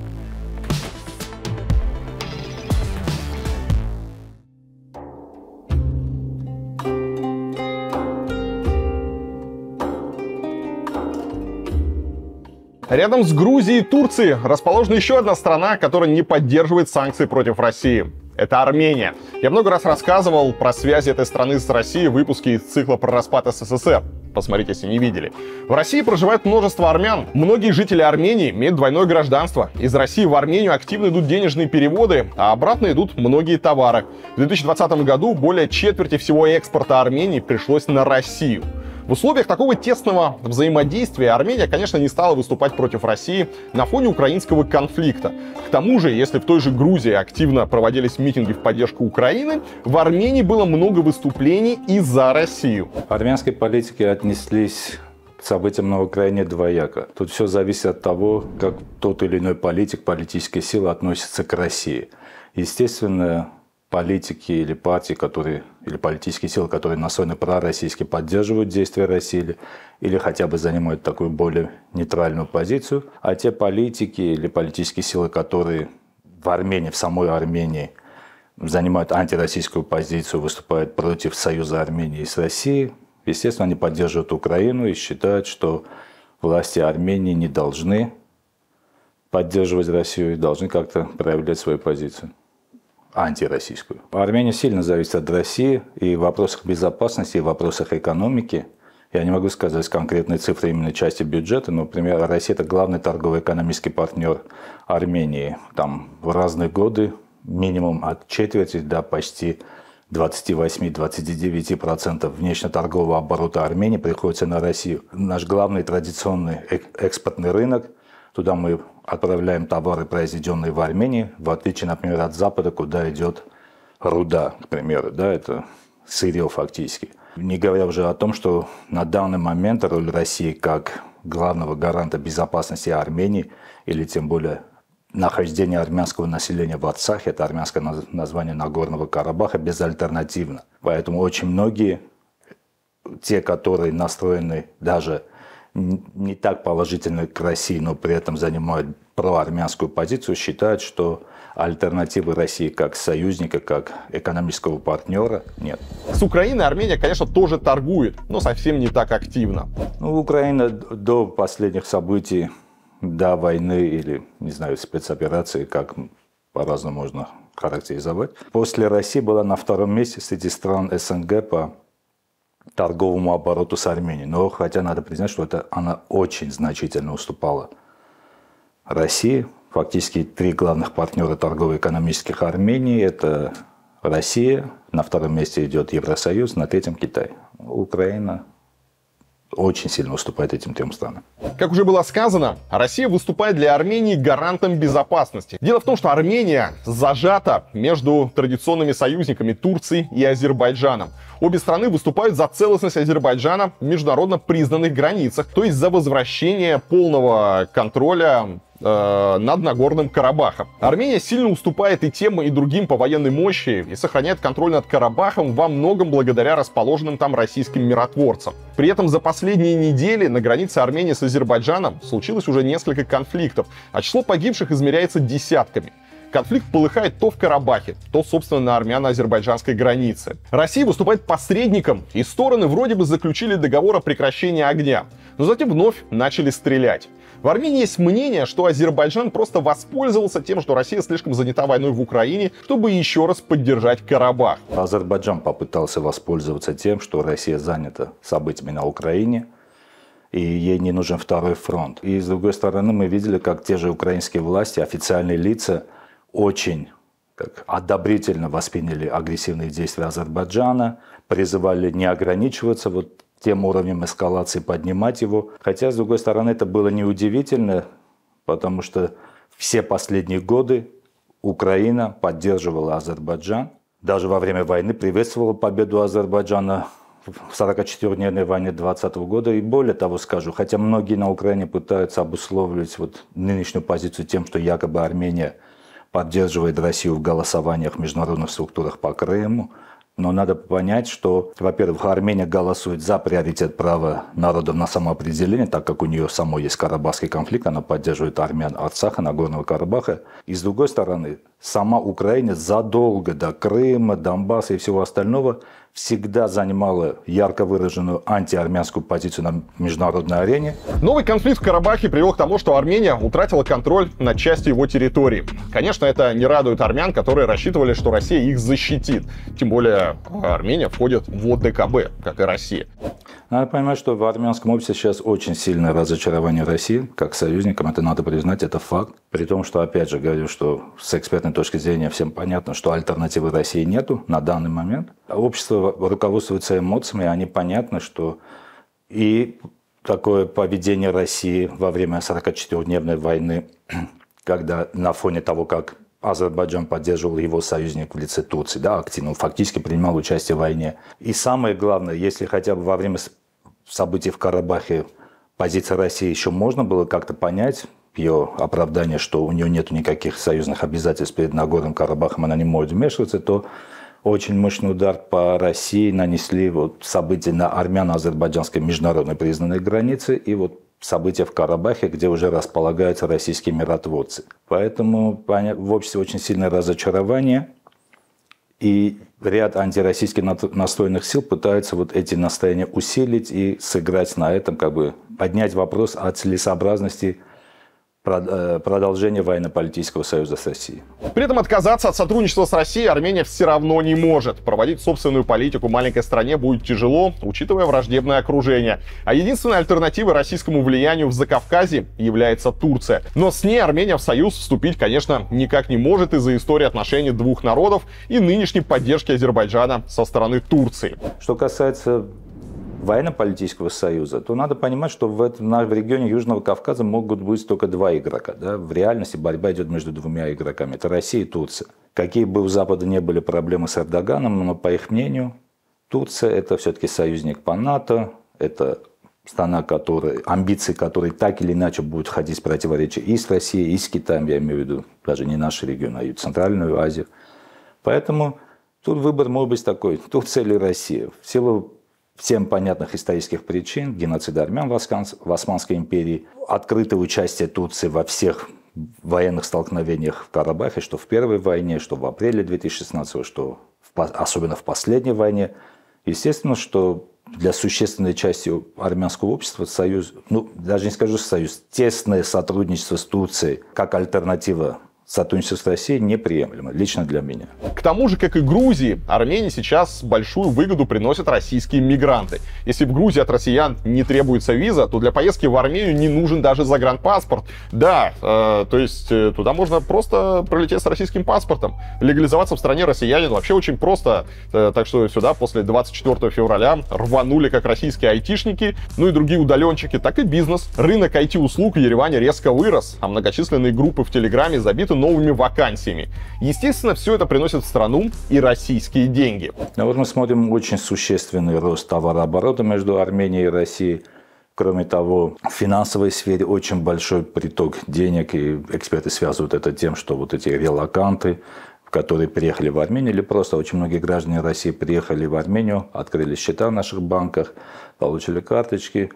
Рядом с Грузией и Турцией расположена еще одна страна, которая не поддерживает санкции против России. Это Армения. Я много раз рассказывал про связи этой страны с Россией в выпуске из цикла про распад СССР. Посмотрите, если не видели. В России проживает множество армян. Многие жители Армении имеют двойное гражданство. Из России в Армению активно идут денежные переводы, а обратно идут многие товары. В 2020 году более четверти всего экспорта Армении пришлось на Россию. В условиях такого тесного взаимодействия Армения, конечно, не стала выступать против России на фоне украинского конфликта. К тому же, если в той же Грузии активно проводились митинги в поддержку Украины, в Армении было много выступлений и за Россию. Армянские политики отнеслись к событиям на Украине двояко. Тут все зависит от того, как тот или иной политик, политическая сила относится к России. Естественно, политики или партии, или политические силы, которые настроены пророссийски, поддерживают действия России или хотя бы занимают такую более нейтральную позицию. А те политики или политические силы, которые в Армении, в самой Армении занимают антироссийскую позицию, выступают против союза Армении с Россией, естественно, они поддерживают Украину и считают, что власти Армении не должны поддерживать Россию и должны как-то проявлять свою позицию. Антироссийскую. Армения сильно зависит от России и в вопросах безопасности, и в вопросах экономики. Я не могу сказать конкретные цифры именно части бюджета, но, например, Россия – это главный торгово-экономический партнер Армении. Там в разные годы минимум от четверти до почти 28-29% внешнеторгового оборота Армении приходится на Россию. Наш главный традиционный экспортный рынок. Туда мы отправляем товары, произведенные в Армении, в отличие, например, от Запада, куда идет руда, к примеру. Да, это сырье фактически. Не говоря уже о том, что на данный момент роль России как главного гаранта безопасности Армении, или тем более нахождение армянского населения в Арцахе, это армянское название Нагорного Карабаха, безальтернативно. Поэтому очень многие, те, которые настроены даже не так положительны к России, но при этом занимают проармянскую позицию, считают, что альтернативы России как союзника, как экономического партнера нет. С Украиной Армения, конечно, тоже торгует, но совсем не так активно. Украина до последних событий, до войны или, не знаю, спецоперации, как по-разному можно характеризовать, после России была на втором месте среди стран СНГ по торговому обороту с Арменией. Но хотя надо признать, что она очень значительно уступала России. Фактически три главных партнера торгово-экономических Армении – это Россия, на втором месте идет Евросоюз, на третьем Китай. Украина очень сильно уступает этим трем странам. Как уже было сказано, Россия выступает для Армении гарантом безопасности. Дело в том, что Армения зажата между традиционными союзниками Турцией и Азербайджаном. Обе страны выступают за целостность Азербайджана в международно признанных границах, то есть за возвращение полного контроля над Нагорным Карабахом. Армения сильно уступает и тем, и другим по военной мощи и сохраняет контроль над Карабахом во многом благодаря расположенным там российским миротворцам. При этом за последние недели на границе Армении с Азербайджаном случилось уже несколько конфликтов, а число погибших измеряется десятками. Конфликт полыхает то в Карабахе, то, собственно, на армяно-азербайджанской границе. Россия выступает посредником, и стороны вроде бы заключили договор о прекращении огня, но затем вновь начали стрелять. В Армении есть мнение, что Азербайджан просто воспользовался тем, что Россия слишком занята войной в Украине, чтобы еще раз поддержать Карабах. Азербайджан попытался воспользоваться тем, что Россия занята событиями на Украине, и ей не нужен второй фронт. И с другой стороны, мы видели, как те же украинские власти, официальные лица очень одобрительно восприняли агрессивные действия Азербайджана, призывали не ограничиваться тем уровнем эскалации, поднимать его. Хотя, с другой стороны, это было неудивительно, потому что все последние годы Украина поддерживала Азербайджан. Даже во время войны приветствовала победу Азербайджана в 44-дневной войне 2020 года. И более того скажу, хотя многие на Украине пытаются обусловливать нынешнюю позицию тем, что якобы Армения поддерживает Россию в голосованиях в международных структурах по Крыму. Но надо понять, что, во-первых, Армения голосует за приоритет права народов на самоопределение, так как у нее самой есть Карабахский конфликт, она поддерживает армян Арцаха, Нагорного Карабаха. И с другой стороны, сама Украина задолго до Крыма, Донбасса и всего остального всегда занимала ярко выраженную антиармянскую позицию на международной арене. Новый конфликт в Карабахе привел к тому, что Армения утратила контроль над частью его территории. Конечно, это не радует армян, которые рассчитывали, что Россия их защитит. Тем более Армения входит в ОДКБ, как и Россия. Надо понимать, что в армянском обществе сейчас очень сильное разочарование России как союзникам. Это надо признать, это факт. При том, что, опять же, говорю, что с экспертной точки зрения всем понятно, что альтернативы России нету на данный момент. Общество руководствуется эмоциями, они понятны, что и такое поведение России во время 44-дневной войны, когда на фоне того, как Азербайджан поддерживал его союзник в лице Турции, да, активно, фактически принимал участие в войне. И самое главное, если хотя бы во время событий в Карабахе позиция России еще можно было как-то понять, ее оправдание, что у нее нет никаких союзных обязательств перед Нагорным Карабахом, она не может вмешиваться, то очень мощный удар по России нанесли события на армяно-азербайджанской международной признанной границе и события в Карабахе, где уже располагаются российские миротворцы. Поэтому в обществе очень сильное разочарование. И ряд антироссийских настроенных сил пытаются эти настроения усилить и сыграть на этом, поднять вопрос о целесообразности продолжения военно-политического союза с Россией. При этом отказаться от сотрудничества с Россией Армения все равно не может. Проводить собственную политику маленькой стране будет тяжело, учитывая враждебное окружение. А единственной альтернативой российскому влиянию в Закавказье является Турция. Но с ней Армения в союз вступить, конечно, никак не может из-за истории отношений двух народов и нынешней поддержки Азербайджана со стороны Турции. Что касается военно-политического союза, то надо понимать, что в регионе Южного Кавказа могут быть только два игрока. Да? В реальности борьба идет между двумя игроками. Это Россия и Турция. Какие бы у Запада не были проблемы с Эрдоганом, но по их мнению, Турция это все-таки союзник по НАТО, это страна, амбиции которой так или иначе будут ходить в противоречие и с Россией, и с Китаем, я имею в виду даже не наш регион, а и Центральную Азию. Поэтому тут выбор может быть такой: Турция или Россия. В силу всем понятных исторических причин, геноцида армян в Османской империи, открытое участие Турции во всех военных столкновениях в Карабахе, что в первой войне, что в апреле 2016, что особенно в последней войне. Естественно, что для существенной части армянского общества союз, даже не скажу союз, тесное сотрудничество с Турцией как альтернатива сотрудничество с Россией неприемлемо, лично для меня. К тому же, как и Грузии, Армении сейчас большую выгоду приносят российские мигранты. Если в Грузии от россиян не требуется виза, то для поездки в Армению не нужен даже загранпаспорт. Да, то есть туда можно просто прилететь с российским паспортом. Легализоваться в стране россиянин вообще очень просто. Так что сюда после 24 февраля рванули как российские айтишники, и другие удаленщики, так и бизнес. Рынок IT-услуг в Ереване резко вырос, а многочисленные группы в Телеграме забиты новыми вакансиями. Естественно, все это приносит в страну и российские деньги. Мы смотрим очень существенный рост товарооборота между Арменией и Россией. Кроме того, в финансовой сфере очень большой приток денег, и эксперты связывают это тем, что эти релоканты, которые приехали в Армению, или просто очень многие граждане России приехали в Армению, открыли счета в наших банках, получили карточки,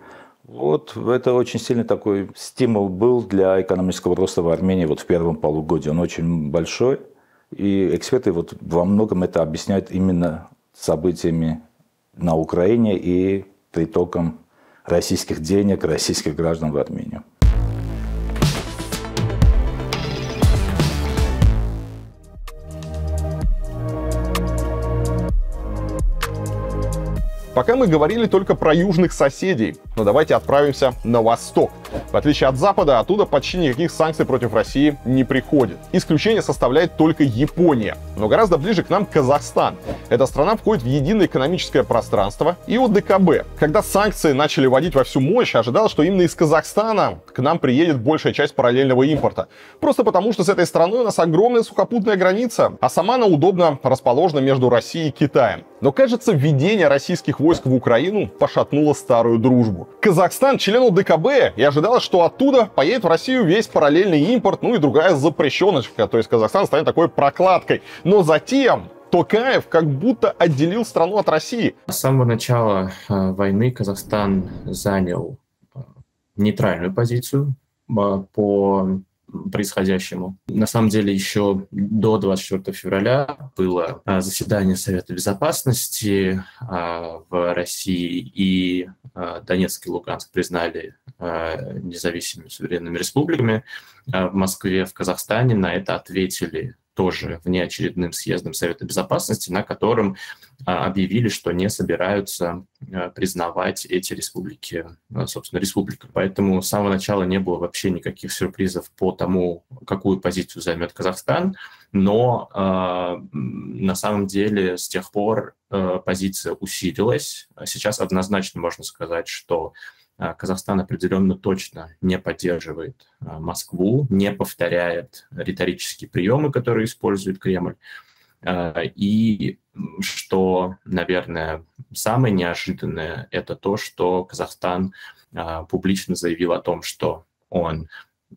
Вот это очень сильный такой стимул был для экономического роста в Армении вот в первом полугодии. Он очень большой. И эксперты вот во многом это объясняют именно событиями на Украине и притоком российских денег, российских граждан в Армению. Пока мы говорили только про южных соседей, но давайте отправимся на восток. В отличие от Запада, оттуда почти никаких санкций против России не приходит. Исключение составляет только Япония, но гораздо ближе к нам Казахстан. Эта страна входит в единое экономическое пространство и ОДКБ. Когда санкции начали вводить во всю мощь, ожидалось, что именно из Казахстана к нам приедет большая часть параллельного импорта. Просто потому, что с этой страной у нас огромная сухопутная граница, а сама она удобно расположена между Россией и Китаем. Но, кажется, введение российских войск в Украину пошатнуло старую дружбу. Казахстан — член ОДКБ, и ожидалось, что оттуда поедет в Россию весь параллельный импорт, ну и другая запрещеночка, то есть Казахстан станет такой прокладкой. Но затем Токаев как будто отделил страну от России. С самого начала войны Казахстан занял нейтральную позицию по происходящему. На самом деле, еще до 24 февраля было заседание Совета Безопасности в России, и Донецк и Луганск признали независимыми суверенными республиками. В Москве, в Казахстане на это ответили тоже внеочередным съездом Совета Безопасности, на котором объявили, что не собираются признавать эти республики, собственно, республиками. Поэтому с самого начала не было вообще никаких сюрпризов по тому, какую позицию займет Казахстан, но на самом деле с тех пор позиция усилилась. Сейчас однозначно можно сказать, что Казахстан определенно точно не поддерживает Москву, не повторяет риторические приемы, которые использует Кремль. И что, наверное, самое неожиданное, это то, что Казахстан публично заявил о том, что он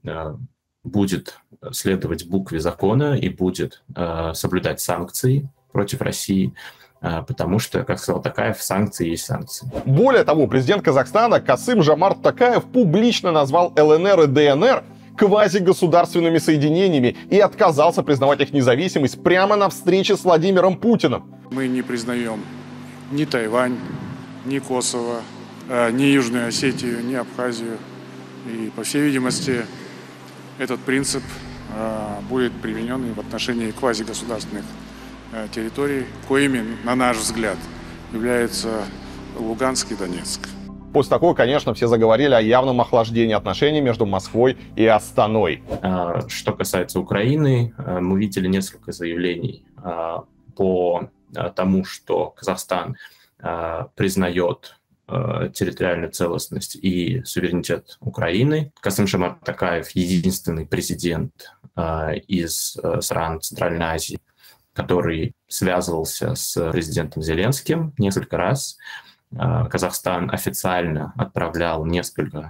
будет следовать букве закона и будет соблюдать санкции против России, потому что, как сказал Токаев, санкции есть санкции. Более того, президент Казахстана Касым-Жомарт Токаев публично назвал ЛНР и ДНР квазигосударственными соединениями и отказался признавать их независимость прямо на встрече с Владимиром Путиным. Мы не признаем ни Тайвань, ни Косово, ни Южную Осетию, ни Абхазию. И, по всей видимости, этот принцип будет применен и в отношении квазигосударственных территорий, коими, на наш взгляд, являются Луганск и Донецк. После такого, конечно, все заговорили о явном охлаждении отношений между Москвой и Астаной. Что касается Украины, мы видели несколько заявлений по тому, что Казахстан признает территориальную целостность и суверенитет Украины. Касым-Жомарт Токаев — единственный президент из стран Центральной Азии, который связывался с президентом Зеленским несколько раз. Казахстан официально отправлял несколько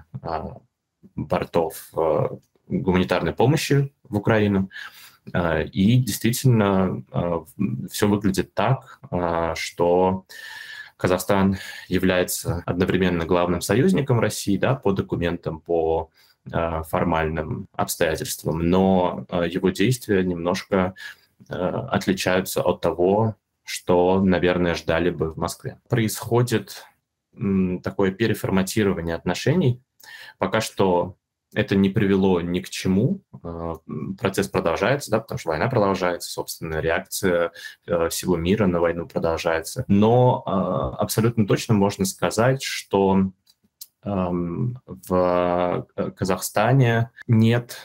бортов гуманитарной помощи в Украину. И действительно все выглядит так, что Казахстан является одновременно главным союзником России, да, по документам, по формальным обстоятельствам, но его действия немножко отличаются от того, что, наверное, ждали бы в Москве. Происходит такое переформатирование отношений. Пока что это не привело ни к чему. Процесс продолжается, да, потому что война продолжается, собственно, реакция всего мира на войну продолжается. Но абсолютно точно можно сказать, что в Казахстане нет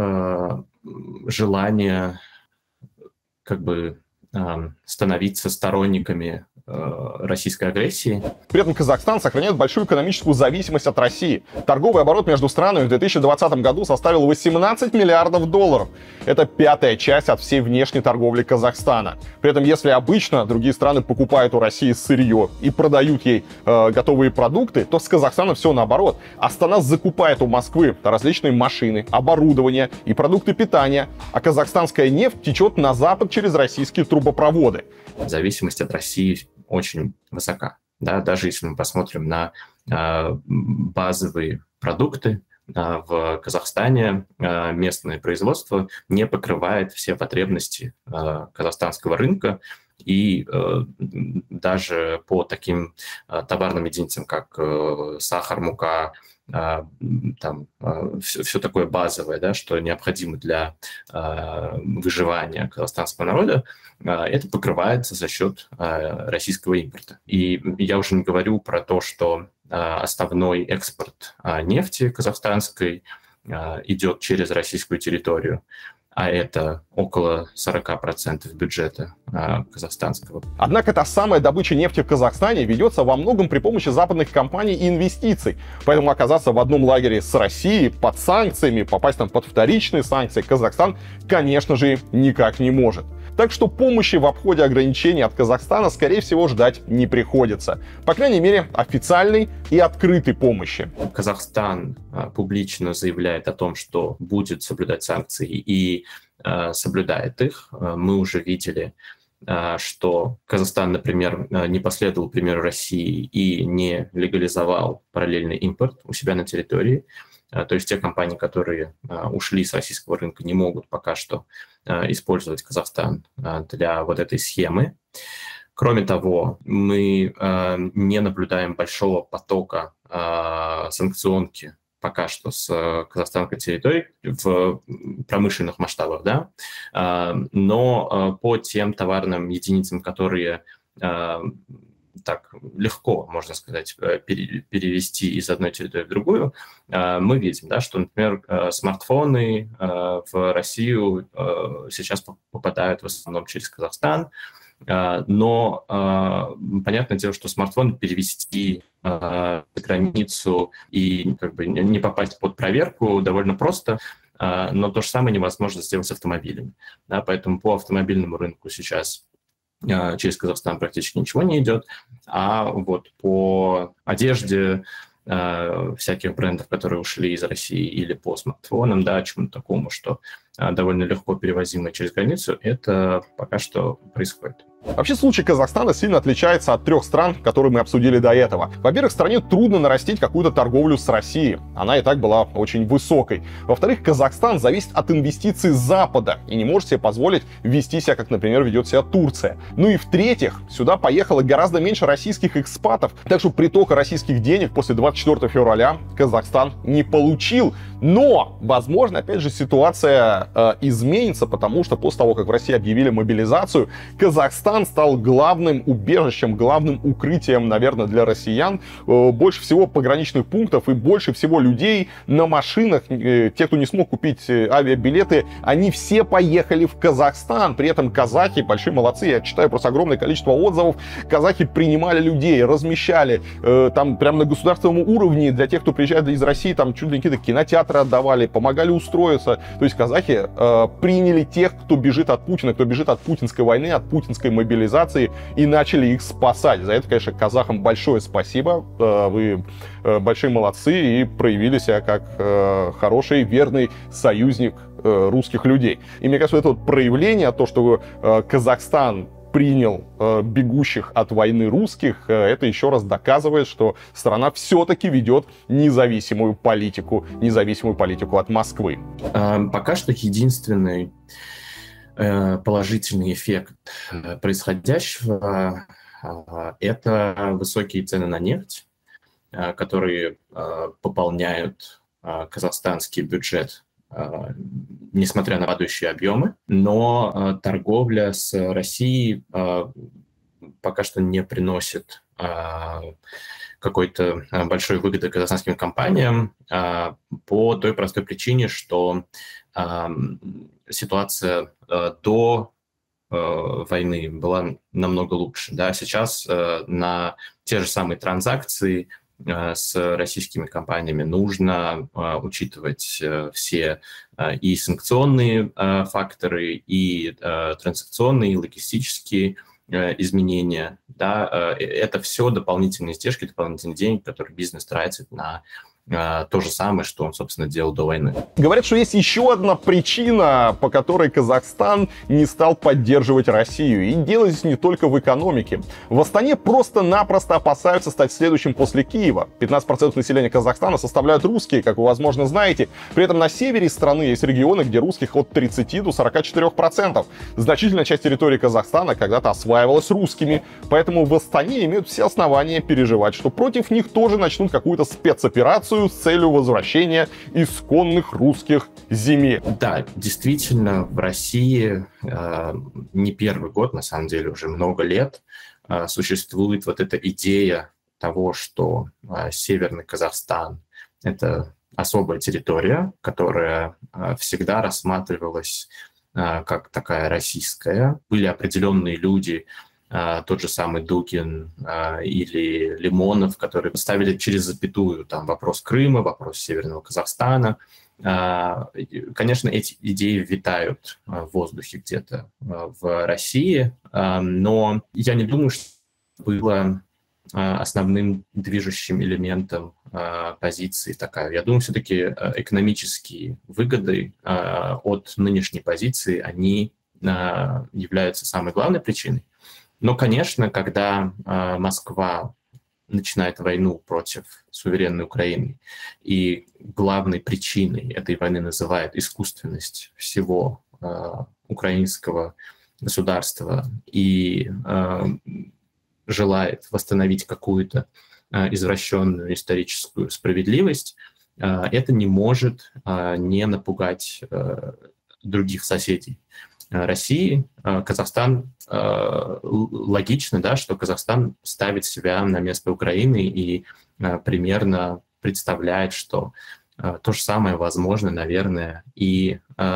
желания становиться сторонниками российской агрессии. При этом Казахстан сохраняет большую экономическую зависимость от России. Торговый оборот между странами в 2020 году составил 18 миллиардов долларов. Это 1/5 часть от всей внешней торговли Казахстана. При этом, если обычно другие страны покупают у России сырье и продают ей готовые продукты, то с Казахстаном все наоборот. Астана закупает у Москвы различные машины, оборудование и продукты питания, а казахстанская нефть течет на запад через российские трубопроводы. Зависимость от России очень высока. Да? Даже если мы посмотрим на базовые продукты в Казахстане местное производство не покрывает все потребности казахстанского рынка. И даже по таким товарным единицам, как сахар, мука, там все такое базовое, да, что необходимо для выживания казахстанского народа, это покрывается за счет российского импорта. И я уже не говорю про то, что основной экспорт нефти казахстанской идет через российскую территорию, а это около 40% бюджета казахстанского. Однако та самая добыча нефти в Казахстане ведется во многом при помощи западных компаний и инвестиций. Поэтому оказаться в одном лагере с Россией под санкциями, попасть там под вторичные санкции Казахстан, конечно же, никак не может. Так что помощи в обходе ограничений от Казахстана, скорее всего, ждать не приходится. По крайней мере, официальной и открытой помощи. Казахстан публично заявляет о том, что будет соблюдать санкции и соблюдает их. Мы уже видели, что Казахстан, например, не последовал примеру России и не легализовал параллельный импорт у себя на территории. То есть те компании, которые ушли с российского рынка, не могут пока что использовать Казахстан для вот этой схемы. Кроме того, мы не наблюдаем большого потока санкционки пока что с казахстанской территории в промышленных масштабах, да, но по тем товарным единицам, которые так легко, можно сказать, перевести из одной территории в другую, мы видим, да, что, например, смартфоны в Россию сейчас попадают в основном через Казахстан, но понятное дело, что смартфон перевести за границу и как бы не попасть под проверку довольно просто, но то же самое невозможно сделать с автомобилями. Да, поэтому по автомобильному рынку сейчас через Казахстан практически ничего не идет, а вот по одежде всяких брендов, которые ушли из России, или по смартфонам, да, чему-то такому, что довольно легко перевозимо через границу, это пока что происходит. Вообще случай Казахстана сильно отличается от 3 стран, которые мы обсудили до этого. Во-первых, стране трудно нарастить какую-то торговлю с Россией. Она и так была очень высокой. Во-вторых, Казахстан зависит от инвестиций Запада и не может себе позволить вести себя, как, например, ведет себя Турция. Ну и в-третьих, сюда поехало гораздо меньше российских экспатов, так что притока российских денег после 24 февраля Казахстан не получил. Но, возможно, опять же, ситуация изменится, потому что после того, как в России объявили мобилизацию, Казахстан стал главным убежищем, главным укрытием, наверное, для россиян. Больше всего пограничных пунктов и больше всего людей на машинах. Те, кто не смог купить авиабилеты, они все поехали в Казахстан. При этом казахи большие молодцы. Я читаю просто огромное количество отзывов. Казахи принимали людей, размещали. Там прямо на государственном уровне для тех, кто приезжает из России, там чуть ли не какие-то кинотеатры отдавали, помогали устроиться. То есть казахи приняли тех, кто бежит от Путина, кто бежит от путинской войны, от путинской мобилизации, и начали их спасать. За это, конечно, казахам большое спасибо. Вы большие молодцы и проявили себя как хороший, верный союзник русских людей. И мне кажется, это вот проявление, то, что Казахстан принял бегущих от войны русских, это еще раз доказывает, что страна все-таки ведет независимую политику от Москвы. Пока что единственный положительный эффект происходящего – это высокие цены на нефть, которые пополняют казахстанский бюджет, несмотря на падающие объемы, но торговля с Россией пока что не приносит какой-то большой выгоды казахстанским компаниям по той простой причине, что ситуация до войны была намного лучше. Да? Сейчас на те же самые транзакции с российскими компаниями нужно учитывать все и санкционные факторы, и транзакционные, и логистические изменения. Да? Это все дополнительные издержки, дополнительные деньги, которые бизнес тратит на то же самое, что он, собственно, делал до войны. Говорят, что есть еще одна причина, по которой Казахстан не стал поддерживать Россию. И дело здесь не только в экономике. В Астане просто-напросто опасаются стать следующим после Киева. 15% населения Казахстана составляют русские, как вы, возможно, знаете. При этом на севере страны есть регионы, где русских от 30 до 44%. Значительная часть территории Казахстана когда-то осваивалась русскими. Поэтому в Астане имеют все основания переживать, что против них тоже начнут какую-то спецоперацию с целью возвращения исконных русских земель. Да, действительно, в России не первый год, на самом деле уже много лет, существует вот эта идея того, что Северный Казахстан — это особая территория, которая всегда рассматривалась как такая российская. Были определенные люди, тот же самый Дугин или Лимонов, которые ставили через запятую там вопрос Крыма, вопрос Северного Казахстана. Конечно, эти идеи витают в воздухе где-то в России, но я не думаю, что было основным движущим элементом позиции такая. Я думаю, все-таки экономические выгоды от нынешней позиции, они являются самой главной причиной. Но, конечно, когда Москва начинает войну против суверенной Украины, и главной причиной этой войны называет искусственность всего украинского государства и желает восстановить какую-то извращенную историческую справедливость, это не может не напугать других соседей России. Казахстан, логично, да, что Казахстан ставит себя на место Украины и примерно представляет, что то же самое возможно, наверное, и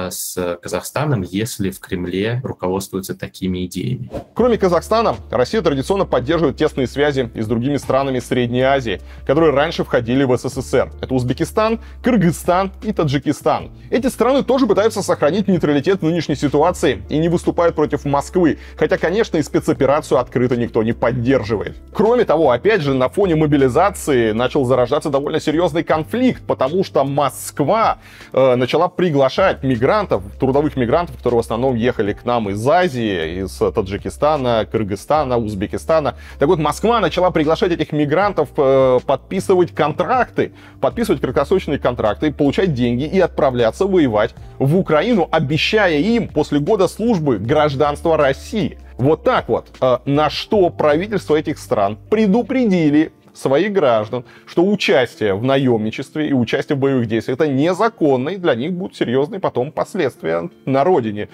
с Казахстаном, если в Кремле руководствуются такими идеями. Кроме Казахстана, Россия традиционно поддерживает тесные связи и с другими странами Средней Азии, которые раньше входили в СССР. Это Узбекистан, Кыргызстан и Таджикистан. Эти страны тоже пытаются сохранить нейтралитет в нынешней ситуации и не выступают против Москвы, хотя, конечно, и спецоперацию открыто никто не поддерживает. Кроме того, опять же, на фоне мобилизации начал зарождаться довольно серьезный конфликт, потому что Москва начала приглашать мигрантов, трудовых мигрантов, которые в основном ехали к нам из Азии, из Таджикистана, Кыргызстана, Узбекистана. Так вот, Москва начала приглашать этих мигрантов подписывать контракты, подписывать краткосрочные контракты, получать деньги и отправляться воевать в Украину, обещая им после года службы гражданство России. Вот так вот. На что правительства этих стран предупредили своих граждан, что участие в наемничестве и участие в боевых действиях — это незаконно, и для них будут серьезные потом последствия на родине.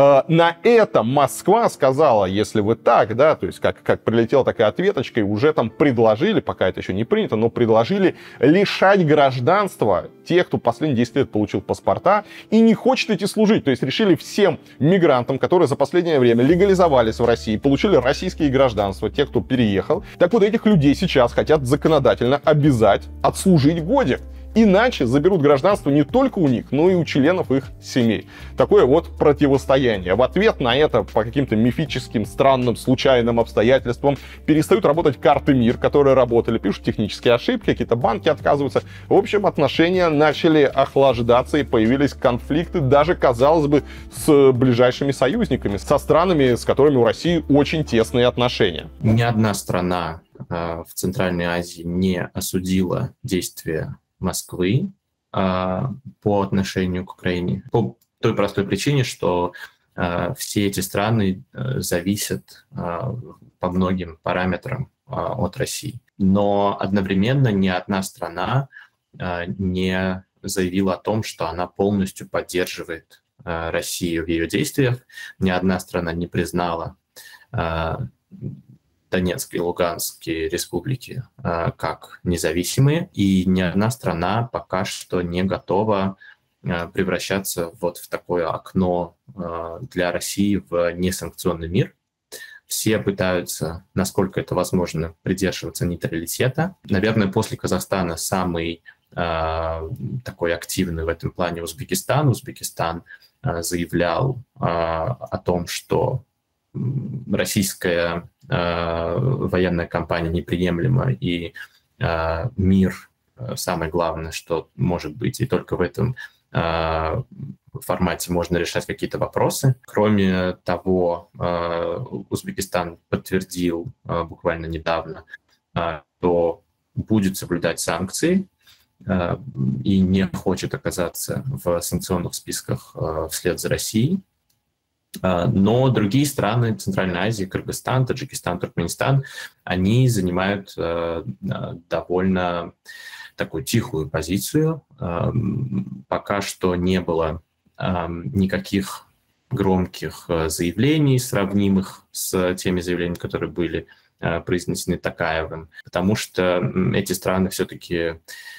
На это Москва сказала, если вы так, да, то есть как прилетела такая ответочка, и уже там предложили, пока это еще не принято, но предложили лишать гражданства тех, кто последние 10 лет получил паспорта и не хочет идти служить. То есть решили всем мигрантам, которые за последнее время легализовались в России, получили российские гражданства, те, кто переехал, так вот этих людей сейчас хотят законодательно обязать отслужить годик. Иначе заберут гражданство не только у них, но и у членов их семей. Такое вот противостояние. В ответ на это по каким-то мифическим, странным, случайным обстоятельствам перестают работать карты МИР, которые работали, пишут технические ошибки, какие-то банки отказываются. В общем, отношения начали охлаждаться и появились конфликты, даже, казалось бы, с ближайшими союзниками, со странами, с которыми у России очень тесные отношения. Ни одна страна в Центральной Азии не осудила действия Москвы по отношению к Украине. По той простой причине, что все эти страны зависят по многим параметрам от России. Но одновременно ни одна страна не заявила о том, что она полностью поддерживает Россию в ее действиях. Ни одна страна не признала Донецкие и Луганские республики как независимые, и ни одна страна пока что не готова превращаться вот в такое окно для России в несанкционный мир. Все пытаются, насколько это возможно, придерживаться нейтралитета. Наверное, после Казахстана самый такой активный в этом плане Узбекистан. Узбекистан заявлял о том, что российская военная кампания неприемлема, и мир самое главное, что может быть, и только в этом формате можно решать какие-то вопросы. Кроме того, Узбекистан подтвердил буквально недавно, что будет соблюдать санкции и не хочет оказаться в санкционных списках вслед за Россией. Но другие страны Центральной Азии, Кыргызстан, Таджикистан, Туркменистан, они занимают довольно такую тихую позицию. Пока что не было никаких громких заявлений, сравнимых с теми заявлениями, которые были произнесены Токаевым, потому что эти страны все-таки,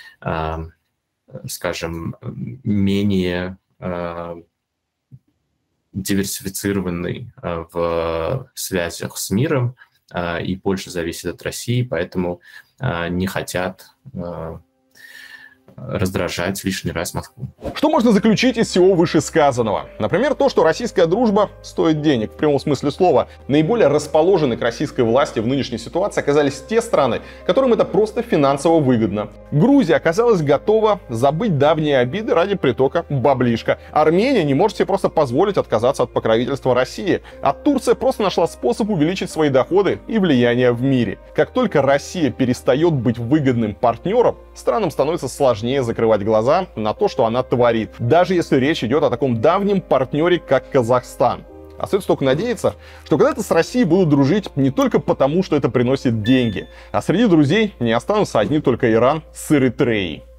скажем, менее диверсифицированы в связях с миром и больше зависят от России, поэтому не хотят раздражать лишний раз Москву. Что можно заключить из всего вышесказанного? Например, то, что российская дружба стоит денег, в прямом смысле слова. Наиболее расположены к российской власти в нынешней ситуации оказались те страны, которым это просто финансово выгодно. Грузия оказалась готова забыть давние обиды ради притока баблишка. Армения не может себе просто позволить отказаться от покровительства России. А Турция просто нашла способ увеличить свои доходы и влияние в мире. Как только Россия перестает быть выгодным партнером, странам становится сложнее закрывать глаза на то, что она творит, даже если речь идет о таком давнем партнере, как Казахстан. Остается только надеяться, что когда-то с Россией будут дружить не только потому, что это приносит деньги, а среди друзей не останутся одни только Иран с Эритреей.